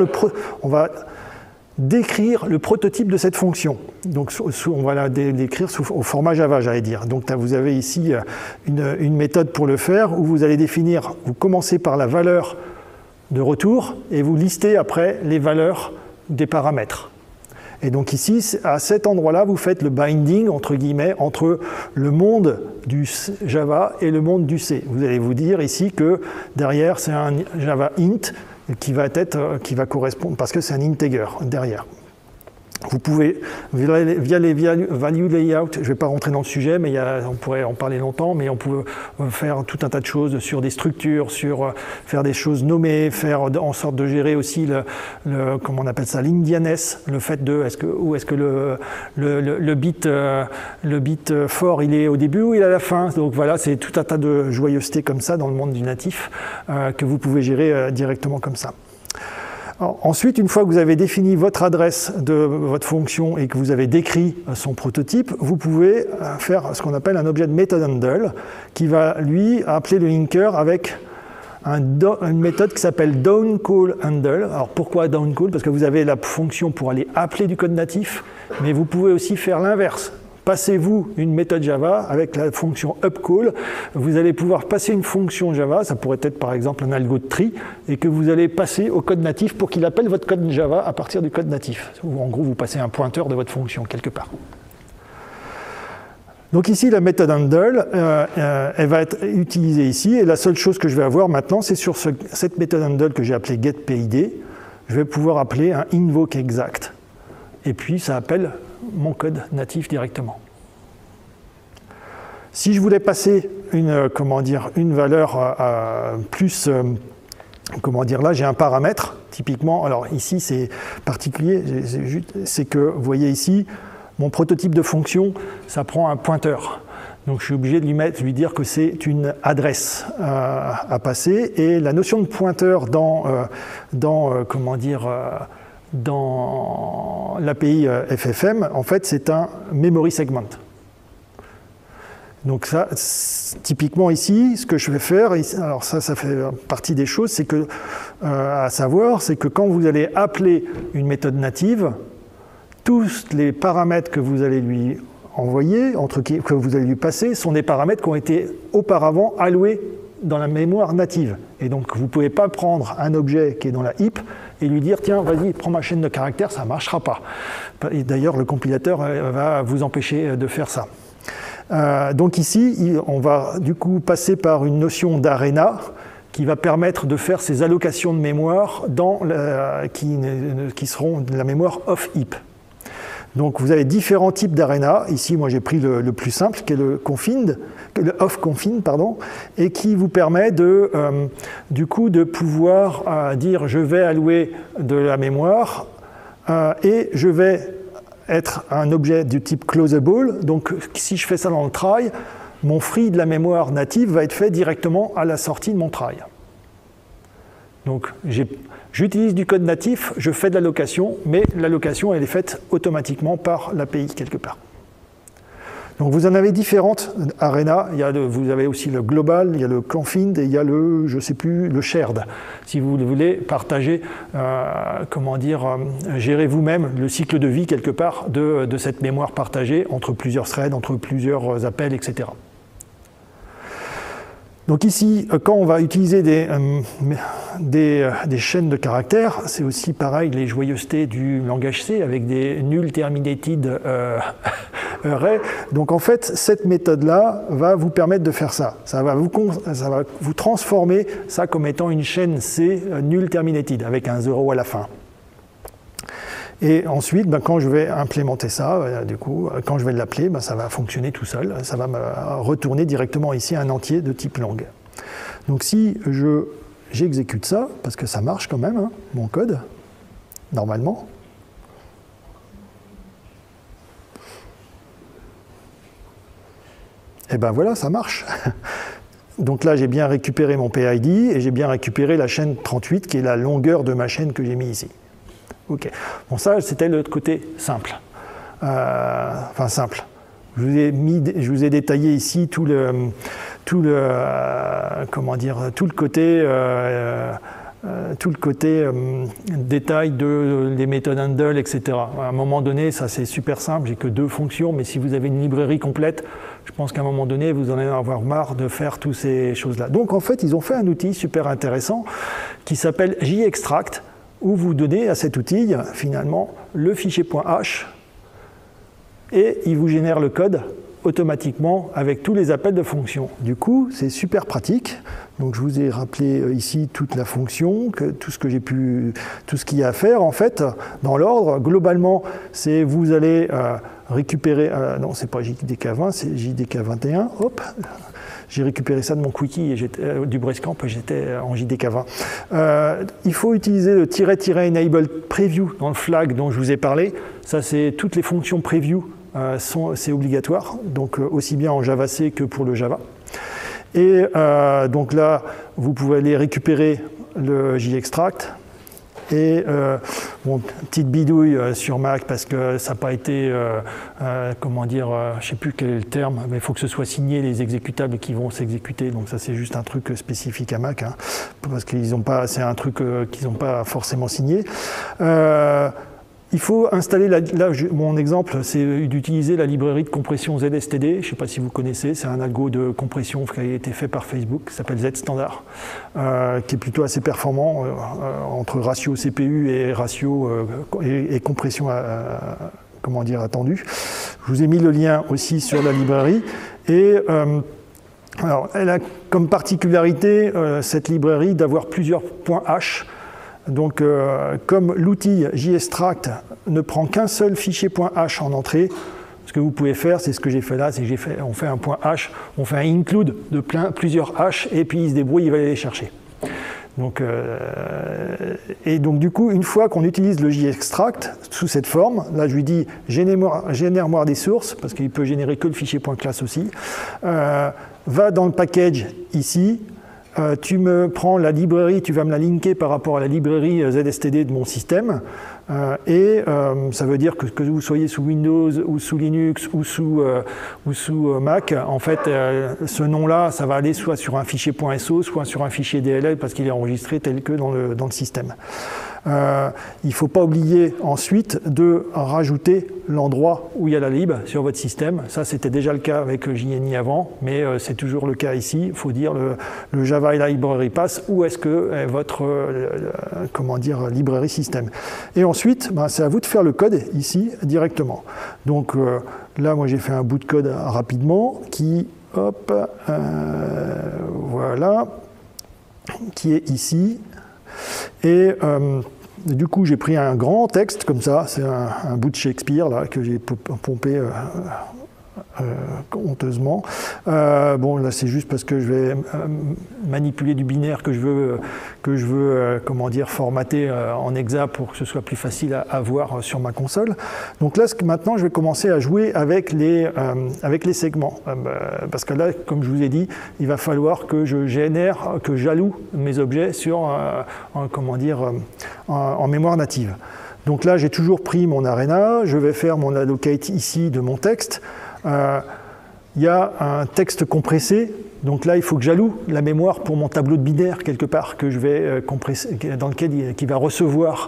décrire le prototype de cette fonction. Donc, on va la décrire au format Java, j'allais dire. Donc, vous avez ici une méthode pour le faire, où vous allez définir, vous commencez par la valeur de retour, et vous listez après les valeurs des paramètres. Et donc ici, à cet endroit-là, vous faites le binding, entre guillemets, entre le monde du Java et le monde du C. Vous allez vous dire ici que derrière, c'est un Java int qui va correspondre, parce que c'est un integer derrière. Vous pouvez, via les value layout, je ne vais pas rentrer dans le sujet, mais on pourrait en parler longtemps, mais on peut faire tout un tas de choses sur des structures, sur faire des choses nommées, faire en sorte de gérer aussi comment on appelle ça, l'indianness, le fait de où est-ce que le bit fort il est au début ou il est à la fin. Donc voilà, c'est tout un tas de joyeuseté comme ça dans le monde du natif que vous pouvez gérer directement comme ça. Ensuite, une fois que vous avez défini votre adresse de votre fonction et que vous avez décrit son prototype, vous pouvez faire ce qu'on appelle un objet de method handle qui va, lui, appeler le linker avec une méthode qui s'appelle downCallHandle. Alors pourquoi downCall? Parce que vous avez la fonction pour aller appeler du code natif, mais vous pouvez aussi faire l'inverse. Passez-vous une méthode Java avec la fonction upcall, vous allez pouvoir passer une fonction Java, ça pourrait être par exemple un algo de tri, et que vous allez passer au code natif pour qu'il appelle votre code Java à partir du code natif. Ou en gros, vous passez un pointeur de votre fonction quelque part. Donc ici, la méthode handle, elle va être utilisée ici, et la seule chose que je vais avoir maintenant, c'est sur cette méthode handle que j'ai appelée getPID, je vais pouvoir appeler un invoke exact, et puis ça appelle mon code natif directement. Si je voulais passer une valeur plus, là j'ai un paramètre, typiquement, alors ici c'est particulier, c'est que vous voyez ici, mon prototype de fonction, ça prend un pointeur. Donc je suis obligé de lui dire que c'est une adresse à passer, et la notion de pointeur dans l'API FFM, en fait, c'est un memory segment. Donc ça, typiquement ici, ce que je vais faire, alors ça fait partie des choses, c'est que, à savoir, c'est que quand vous allez appeler une méthode native, tous les paramètres que vous allez lui envoyer, que vous allez lui passer, sont des paramètres qui ont été auparavant alloués dans la mémoire native. Et donc, vous ne pouvez pas prendre un objet qui est dans la heap et lui dire, tiens, vas-y, prends ma chaîne de caractères, ça ne marchera pas. Et d'ailleurs, le compilateur va vous empêcher de faire ça. Donc ici, on va du coup passer par une notion d'arena qui va permettre de faire ces allocations de mémoire qui seront de la mémoire off heap. Donc vous avez différents types d'ARENA. Ici, moi j'ai pris le plus simple, qui est le off-confine, pardon, et qui vous permet du coup de pouvoir dire je vais allouer de la mémoire et je vais être un objet du type closable. Donc si je fais ça dans le try, mon free de la mémoire native va être fait directement à la sortie de mon try. Donc j'utilise du code natif, je fais de l'allocation, mais l'allocation elle est faite automatiquement par l'API quelque part. Donc vous en avez différentes ARENA, vous avez aussi le global, il y a le confined et il y a le, je sais plus, le shared. Si vous voulez partager, gérer vous-même le cycle de vie quelque part de cette mémoire partagée entre plusieurs threads, entre plusieurs appels, etc. Donc ici, quand on va utiliser des chaînes de caractères, c'est aussi pareil les joyeusetés du langage C avec des null terminated array. Donc en fait, cette méthode-là va vous permettre de faire ça. Ça va vous transformer ça comme étant une chaîne C null terminated avec un 0 à la fin. Et ensuite, quand je vais implémenter ça, du coup, quand je vais l'appeler, ça va fonctionner tout seul. Ça va me retourner directement ici un entier de type lang. Donc si j'exécute ça, parce que ça marche quand même, hein, mon code, normalement. Et ben voilà, ça marche. Donc là, j'ai bien récupéré mon PID et j'ai bien récupéré la chaîne 38, qui est la longueur de ma chaîne que j'ai mis ici. Ok. Bon, ça, c'était le côté simple. Enfin, simple. Je vous ai détaillé ici tout le côté détail des méthodes handle, etc. À un moment donné, ça c'est super simple, j'ai que 2 fonctions, mais si vous avez une librairie complète, je pense qu'à un moment donné, vous en allez avoir marre de faire toutes ces choses-là. Donc en fait, ils ont fait un outil super intéressant qui s'appelle JExtract, où vous donnez à cet outil, finalement, le fichier .h, et il vous génère le code automatiquement avec tous les appels de fonctions. Du coup, c'est super pratique. Donc, je vous ai rappelé ici toute la fonction, tout ce qu'il y a à faire, en fait, dans l'ordre. Globalement, c'est vous allez récupérer... non, c'est pas JDK20, c'est JDK21. Hop, j'ai récupéré ça de mon quickie et du Breascamp, j'étais en JDK20. Il faut utiliser le -- enable preview dans le flag dont je vous ai parlé. Ça, c'est toutes les fonctions preview, c'est obligatoire, donc aussi bien en Java C que pour le Java. Et donc là, vous pouvez aller récupérer le JExtract. Et petite bidouille sur Mac parce que ça n'a pas été, je ne sais plus quel est le terme, mais il faut que ce soit signé les exécutables qui vont s'exécuter. Donc ça c'est juste un truc spécifique à Mac, hein, parce qu'ils ont pas, c'est un truc qu'ils n'ont pas forcément signé. Il faut installer, mon exemple, c'est d'utiliser la librairie de compression ZSTD. Je ne sais pas si vous connaissez, c'est un algo de compression qui a été fait par Facebook, qui s'appelle ZStandard, qui est plutôt assez performant entre ratio CPU et ratio et compression attendue. Je vous ai mis le lien aussi sur la librairie. Et alors, elle a comme particularité, cette librairie, d'avoir plusieurs .h. Donc, comme l'outil JExtract ne prend qu'un seul fichier .h en entrée, ce que vous pouvez faire, c'est ce que j'ai fait là, c'est que on fait un .h, on fait un include de plusieurs h, et puis il se débrouille, il va aller les chercher. Donc, et donc du coup, une fois qu'on utilise le JExtract sous cette forme, là je lui dis génère-moi des sources, parce qu'il peut générer que le fichier .class aussi, va dans le package ici. Tu me prends la librairie, tu vas me la linker par rapport à la librairie ZSTD de mon système. Ça veut dire que vous soyez sous Windows ou sous Linux ou sous Mac, en fait, ce nom-là, ça va aller soit sur un fichier .so, soit sur un fichier DLL parce qu'il est enregistré tel que dans le système. Il ne faut pas oublier ensuite de rajouter l'endroit où il y a la lib sur votre système. Ça, c'était déjà le cas avec JNI avant, mais c'est toujours le cas ici. Il faut dire le Java Library Path, où est-ce que est votre librairie système. Et ensuite, c'est à vous de faire le code ici directement. Donc là, moi, j'ai fait un bout de code rapidement qui, voilà, qui est ici. Et Du coup, j'ai pris un grand texte comme ça, c'est un bout de Shakespeare là, que j'ai pompé honteusement. Bon, là, c'est juste parce que je vais manipuler du binaire que je veux comment dire, formater en hexa pour que ce soit plus facile à voir sur ma console. Donc là, maintenant, je vais commencer à jouer avec les segments. Parce que là, comme je vous ai dit, il va falloir que je génère, que j'alloue mes objets sur, comment dire, en mémoire native. Donc là, j'ai toujours pris mon arena, je vais faire mon allocate ici de mon texte. Il y a un texte compressé, donc là il faut que j'alloue la mémoire pour mon tableau de binaire quelque part que je vais compresser, dans lequel qui va recevoir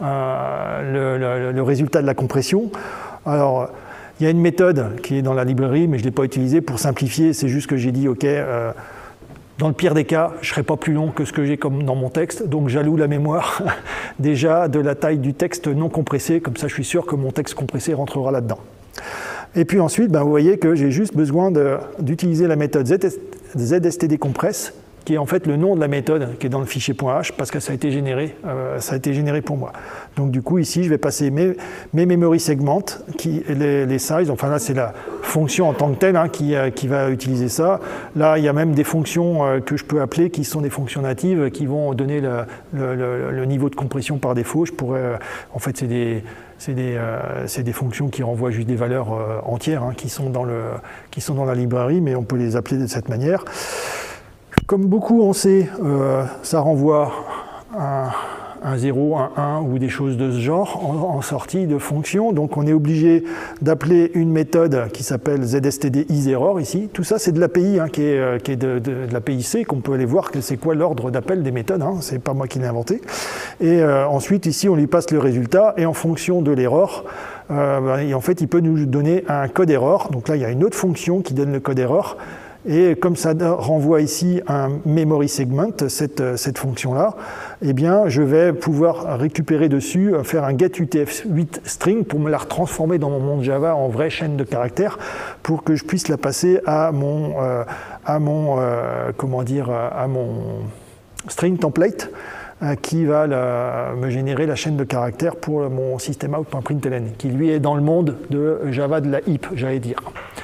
le résultat de la compression. Alors il y a une méthode qui est dans la librairie, mais je ne l'ai pas utilisée pour simplifier, c'est juste que j'ai dit ok, dans le pire des cas, je ne serai pas plus long que ce que j'ai comme dans mon texte, donc j'alloue la mémoire déjà de la taille du texte non compressé, comme ça je suis sûr que mon texte compressé rentrera là-dedans. Et puis ensuite, vous voyez que j'ai juste besoin d'utiliser la méthode ZSTDCompress, qui est en fait le nom de la méthode qui est dans le fichier .h, parce que ça a été généré pour moi. Donc du coup, ici, je vais passer mes memory segments, les sizes, enfin là, c'est la fonction en tant que telle qui va utiliser ça. Là, il y a même des fonctions que je peux appeler, qui sont des fonctions natives, qui vont donner le niveau de compression par défaut. Je pourrais, en fait, c'est des fonctions qui renvoient juste des valeurs entières qui sont dans la librairie, mais on peut les appeler de cette manière. Comme beaucoup on sait, ça renvoie un 0, un 1 ou des choses de ce genre en sortie de fonction. Donc on est obligé d'appeler une méthode qui s'appelle ZSTDIsError ici. Tout ça c'est de l'API qui est de l'API C, qu'on peut aller voir que c'est quoi l'ordre d'appel des méthodes. C'est pas moi qui l'ai inventé. Et ensuite ici on lui passe le résultat et en fonction de l'erreur, en fait il peut nous donner un code error. Donc là il y a une autre fonction qui donne le code error. Et comme ça renvoie ici un memory segment, cette fonction-là, eh bien, je vais pouvoir récupérer dessus, faire un getUTF-8 string pour me la transformer dans mon monde Java en vraie chaîne de caractères pour que je puisse la passer à mon string template qui va me générer la chaîne de caractères pour mon systemout.println, qui lui est dans le monde de Java de la heap, j'allais dire.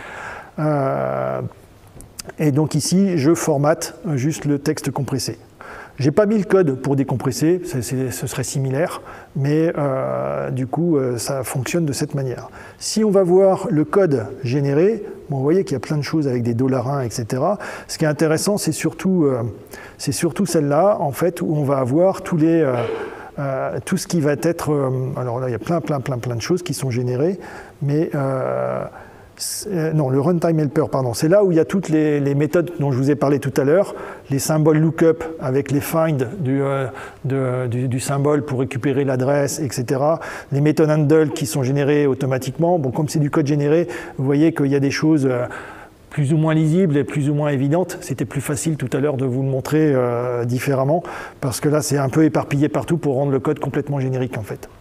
Et donc ici, je formate juste le texte compressé. Je n'ai pas mis le code pour décompresser, ce serait similaire, mais du coup, ça fonctionne de cette manière. Si on va voir le code généré, vous voyez qu'il y a plein de choses avec des $1, etc. Ce qui est intéressant, c'est surtout celle-là, en fait, où on va avoir tout ce qui va être... alors là, il y a plein de choses qui sont générées, mais... non, le runtime helper, pardon. C'est là où il y a toutes les méthodes dont je vous ai parlé tout à l'heure, les symboles lookup avec les find du symbole pour récupérer l'adresse, etc. Les méthodes handle qui sont générées automatiquement. Bon, comme c'est du code généré, vous voyez qu'il y a des choses plus ou moins lisibles et plus ou moins évidentes. C'était plus facile tout à l'heure de vous le montrer différemment, parce que là, c'est un peu éparpillé partout pour rendre le code complètement générique, en fait.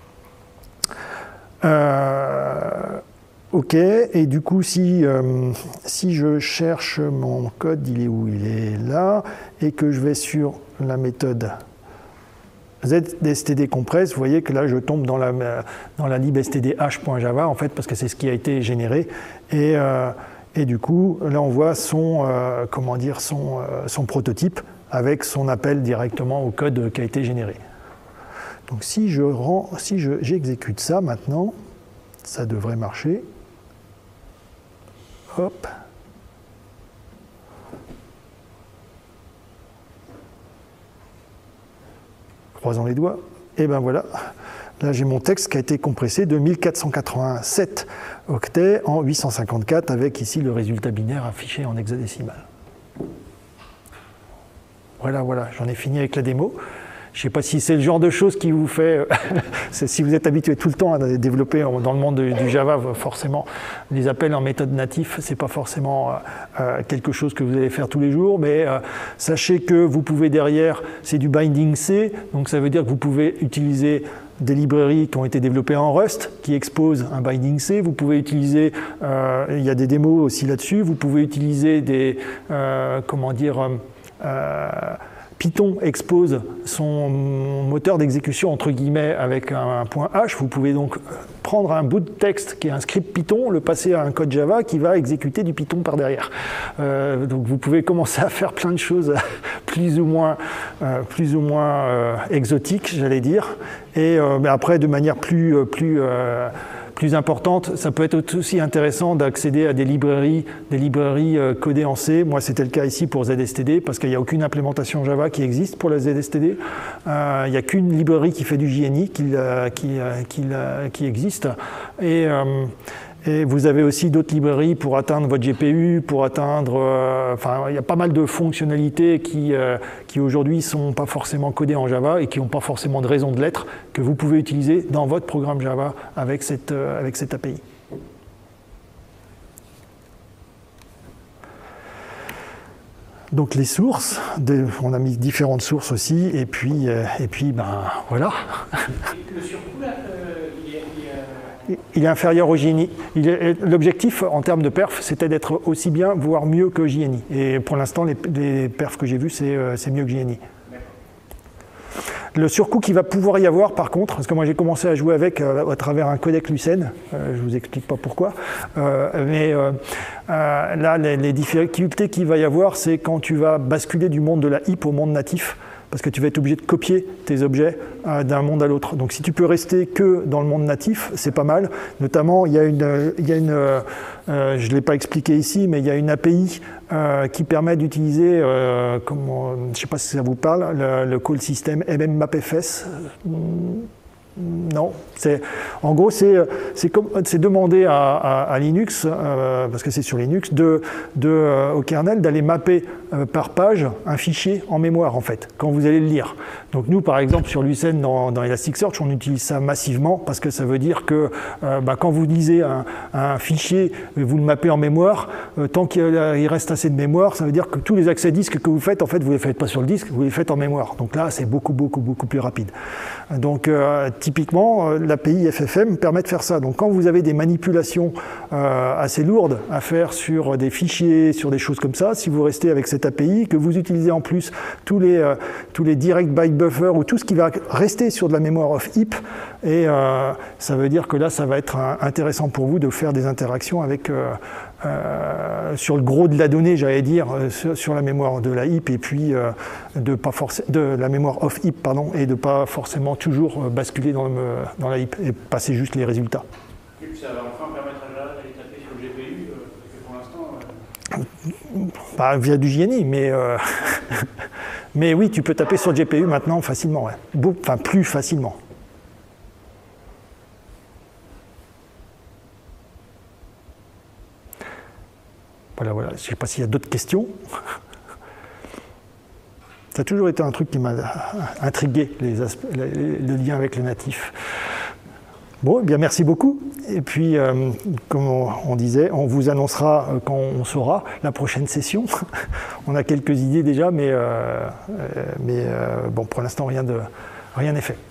Ok, et du coup, si je cherche mon code, il est où? Il est là, et que je vais sur la méthode ZSTDCompress, vous voyez que là, je tombe dans la libstdh.java, en fait, parce que c'est ce qui a été généré, et du coup, là, on voit son prototype avec son appel directement au code qui a été généré. Donc, si j'exécute ça maintenant, ça devrait marcher. Hop. Croisons les doigts. Et ben voilà. Là, j'ai mon texte qui a été compressé de 1487 octets en 854 avec ici le résultat binaire affiché en hexadécimal. Voilà, j'en ai fini avec la démo. Je ne sais pas si c'est le genre de choses qui vous fait, si vous êtes habitué tout le temps à développer dans le monde du Java, forcément, les appels en méthode natif, ce n'est pas forcément quelque chose que vous allez faire tous les jours, mais sachez que vous pouvez derrière, c'est du binding C, donc ça veut dire que vous pouvez utiliser des librairies qui ont été développées en Rust, qui exposent un binding C. Vous pouvez utiliser, il y a des démos aussi là-dessus, vous pouvez utiliser des, Python expose son moteur d'exécution entre guillemets avec un point H. Vous pouvez donc prendre un bout de texte qui est un script Python, le passer à un code Java qui va exécuter du Python par derrière. Donc vous pouvez commencer à faire plein de choses plus ou moins exotiques, j'allais dire. Et mais après, de manière plus importante, ça peut être aussi intéressant d'accéder à des librairies codées en C. Moi, c'était le cas ici pour ZSTD, parce qu'il n'y a aucune implémentation Java qui existe pour la ZSTD. Il n'y a qu'une librairie qui fait du JNI qui existe. Et vous avez aussi d'autres librairies pour atteindre votre GPU, pour atteindre... enfin, il y a pas mal de fonctionnalités qui aujourd'hui ne sont pas forcément codées en Java et qui n'ont pas forcément de raison de l'être, que vous pouvez utiliser dans votre programme Java avec cette API. Donc les sources, on a mis différentes sources aussi, et puis ben voilà. Le surcoût, là, il est inférieur au JNI. L'objectif en termes de perf, c'était d'être aussi bien, voire mieux que JNI. Et pour l'instant, les perfs que j'ai vus, c'est mieux que JNI. Le surcoût qu'il va pouvoir y avoir, par contre, parce que moi j'ai commencé à jouer avec à travers un codec Lucene, je vous explique pas pourquoi, là, les difficultés qu'il va y avoir, c'est quand tu vas basculer du monde de la HIP au monde natif, parce que tu vas être obligé de copier tes objets d'un monde à l'autre. Donc si tu peux rester que dans le monde natif, c'est pas mal. Notamment, il y a une je ne l'ai pas expliqué ici, mais il y a une API qui permet d'utiliser, je ne sais pas si ça vous parle, le call system MMMapFS. Non, en gros, c'est demander à Linux, parce que c'est sur Linux, au kernel d'aller mapper par page un fichier en mémoire, en fait, quand vous allez le lire. Donc nous, par exemple, sur Lucene, dans Elasticsearch, on utilise ça massivement, parce que ça veut dire que quand vous lisez un fichier, vous le mappez en mémoire, tant qu'il reste assez de mémoire, ça veut dire que tous les accès disques que vous faites, en fait, vous ne les faites pas sur le disque, vous les faites en mémoire. Donc là, c'est beaucoup plus rapide. Donc, typiquement, l'API FFM permet de faire ça. Donc, quand vous avez des manipulations assez lourdes à faire sur des fichiers, sur des choses comme ça, si vous restez avec cette API, que vous utilisez en plus tous les direct byte buffer ou tout ce qui va rester sur de la mémoire of heap, et ça veut dire que là, ça va être intéressant pour vous de faire des interactions avec sur le gros de la donnée, j'allais dire, sur la mémoire de la heap, et puis de la mémoire of heap, pardon, et de pas forcément toujours basculer dans la heap et passer juste les résultats. Et puis ça va enfin permettre à Java d'aller taper sur le GPU, parce que pour l'instant... via du JNI, mais oui, tu peux taper sur le GPU maintenant facilement, ouais. Enfin plus facilement. Voilà. Je ne sais pas s'il y a d'autres questions. Ça a toujours été un truc qui m'a intrigué, le lien avec le natif. Bon, eh bien merci beaucoup. Et puis, comme on disait, on vous annoncera quand on saura la prochaine session. On a quelques idées déjà, mais bon, pour l'instant, rien n'est fait.